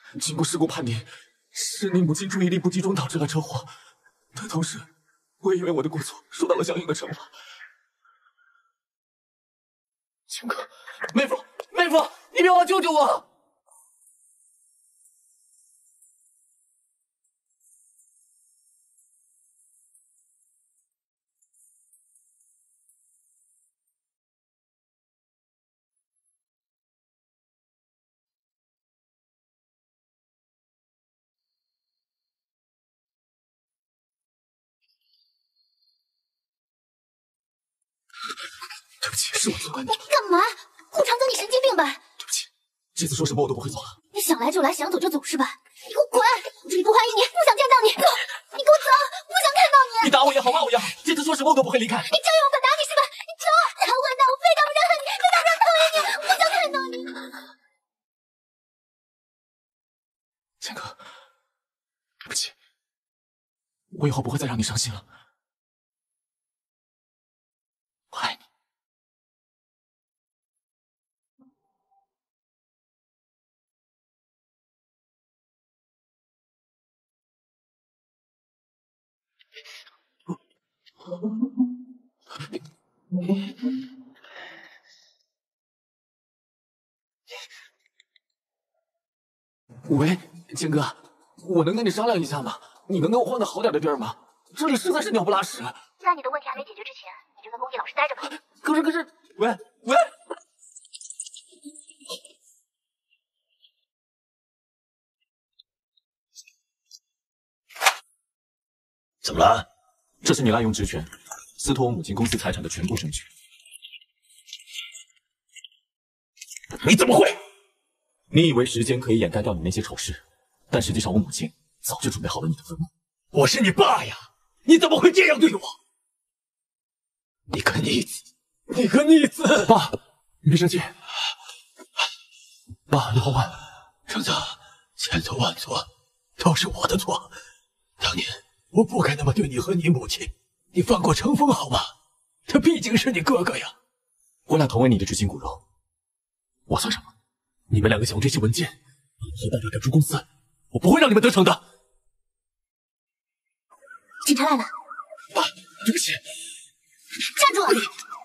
经过事故判定，是你母亲注意力不集中导致了车祸，但同时，我也因为我的过错受到了相应的惩罚。千哥，妹夫，妹夫，你别忘了救救我！对不起，是我责怪你了。 干嘛？顾长泽，你神经病吧？ 对不起，这次说什么我都不会做了。 你想来就来，想走就走是吧？你给我滚！我这里不欢迎你，不想见到你。走，你给我走，不想看到你。 你打我也好，骂我也好，这次说什么我都不会离开。 你真有本打你是吧？你走，他混蛋，我非打不着恨你，非打不着讨厌你，不想看到你。 千哥，对不起，我以后不会再让你伤心了。我爱你。喂，千哥，我能跟你商量一下吗？你能给我换个好点的地儿吗？这里实在是鸟不拉屎。 在你的问题还没解决之前，你就在工地老实待着吧。 可是，喂， 怎么了？ 这是你滥用职权，私吞我母亲公司财产的全部证据。 你怎么会？ 你以为时间可以掩盖掉你那些丑事，但实际上我母亲早就准备好了你的坟墓。 我是你爸呀，你怎么会这样对我？你个逆子！你个逆子！ 爸，你别生气。爸，你缓缓。 橙子，千错万错，都是我的错。当年我不该那么对你和你母亲，你放过程峰好吗？他毕竟是你哥哥呀。 我俩同为你的知心骨肉，我算什么？ 你们两个想用这些文件把我和大大赶出公司，我不会让你们得逞的。 警察来了。 爸，对不起。 站住！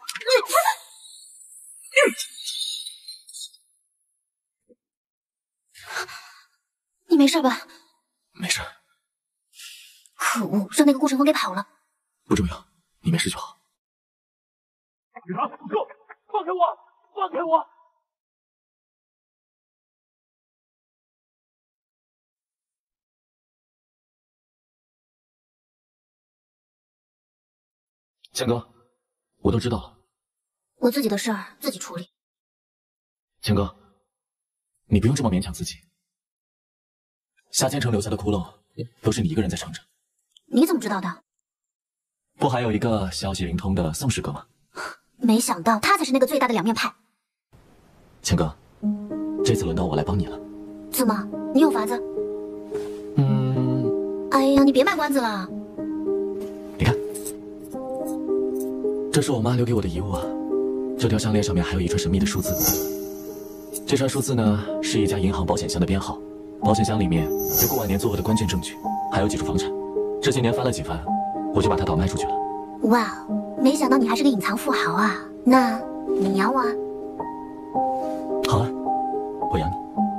你没事吧？ 没事。 可恶，让那个顾程峰给跑了。 不重要，你没事就好。 警察，住手！放开我！放开我！ 千哥，我都知道了。 我自己的事儿自己处理。 千哥，你不用这么勉强自己。夏千城留下的窟窿，都是你一个人在撑着。 你怎么知道的？ 不还有一个消息灵通的宋师哥吗？ 没想到他才是那个最大的两面派。 千哥，这次轮到我来帮你了。 怎么？你有法子？哎呀，你别卖关子了。 你看，这是我妈留给我的遗物啊。这条项链上面还有一串神秘的数字。这串数字呢，是一家银行保险箱的编号。保险箱里面有过往年作恶的关键证据，还有几处房产。这些年翻了几番，我就把它倒卖出去了。 哇，没想到你还是个隐藏富豪啊！那你养我啊？ 好啊，我养你。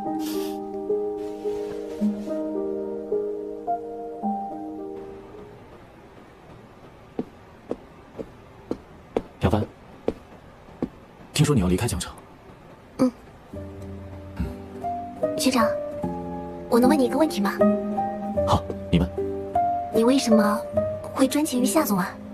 杨帆，听说你要离开江城。 学长，我能问你一个问题吗？ 好，你问。 你为什么会专情于夏总啊？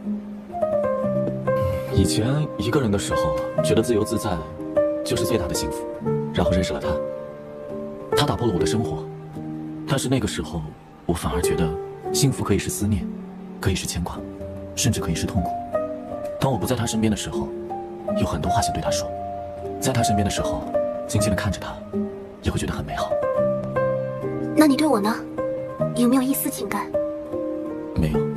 以前一个人的时候，觉得自由自在就是最大的幸福，然后认识了他，他打破了我的生活，但是那个时候，我反而觉得幸福可以是思念，可以是牵挂，甚至可以是痛苦。当我不在他身边的时候，有很多话想对他说；在他身边的时候，静静地看着他，也会觉得很美好。 那你对我呢？有没有一丝情感？ 没有。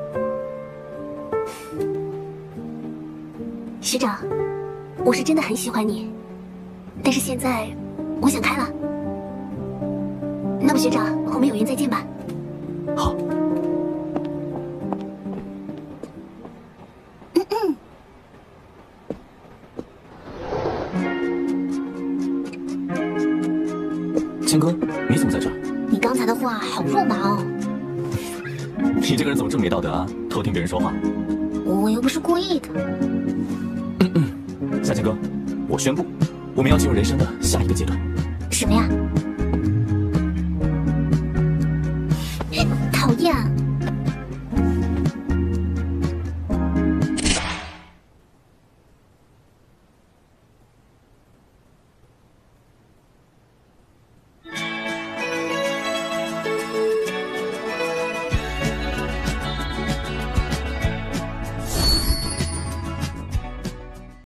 学长，我是真的很喜欢你，但是现在我想开了。 么学长，后面有缘再见吧。 好。千哥，你怎么在这儿？ 你刚才的话好肉麻哦。 你这个人怎么这么没道德啊？偷听别人说话。 我又不是故意的。 夏千哥，我宣布，我们要进入人生的下一个阶段。 什么呀？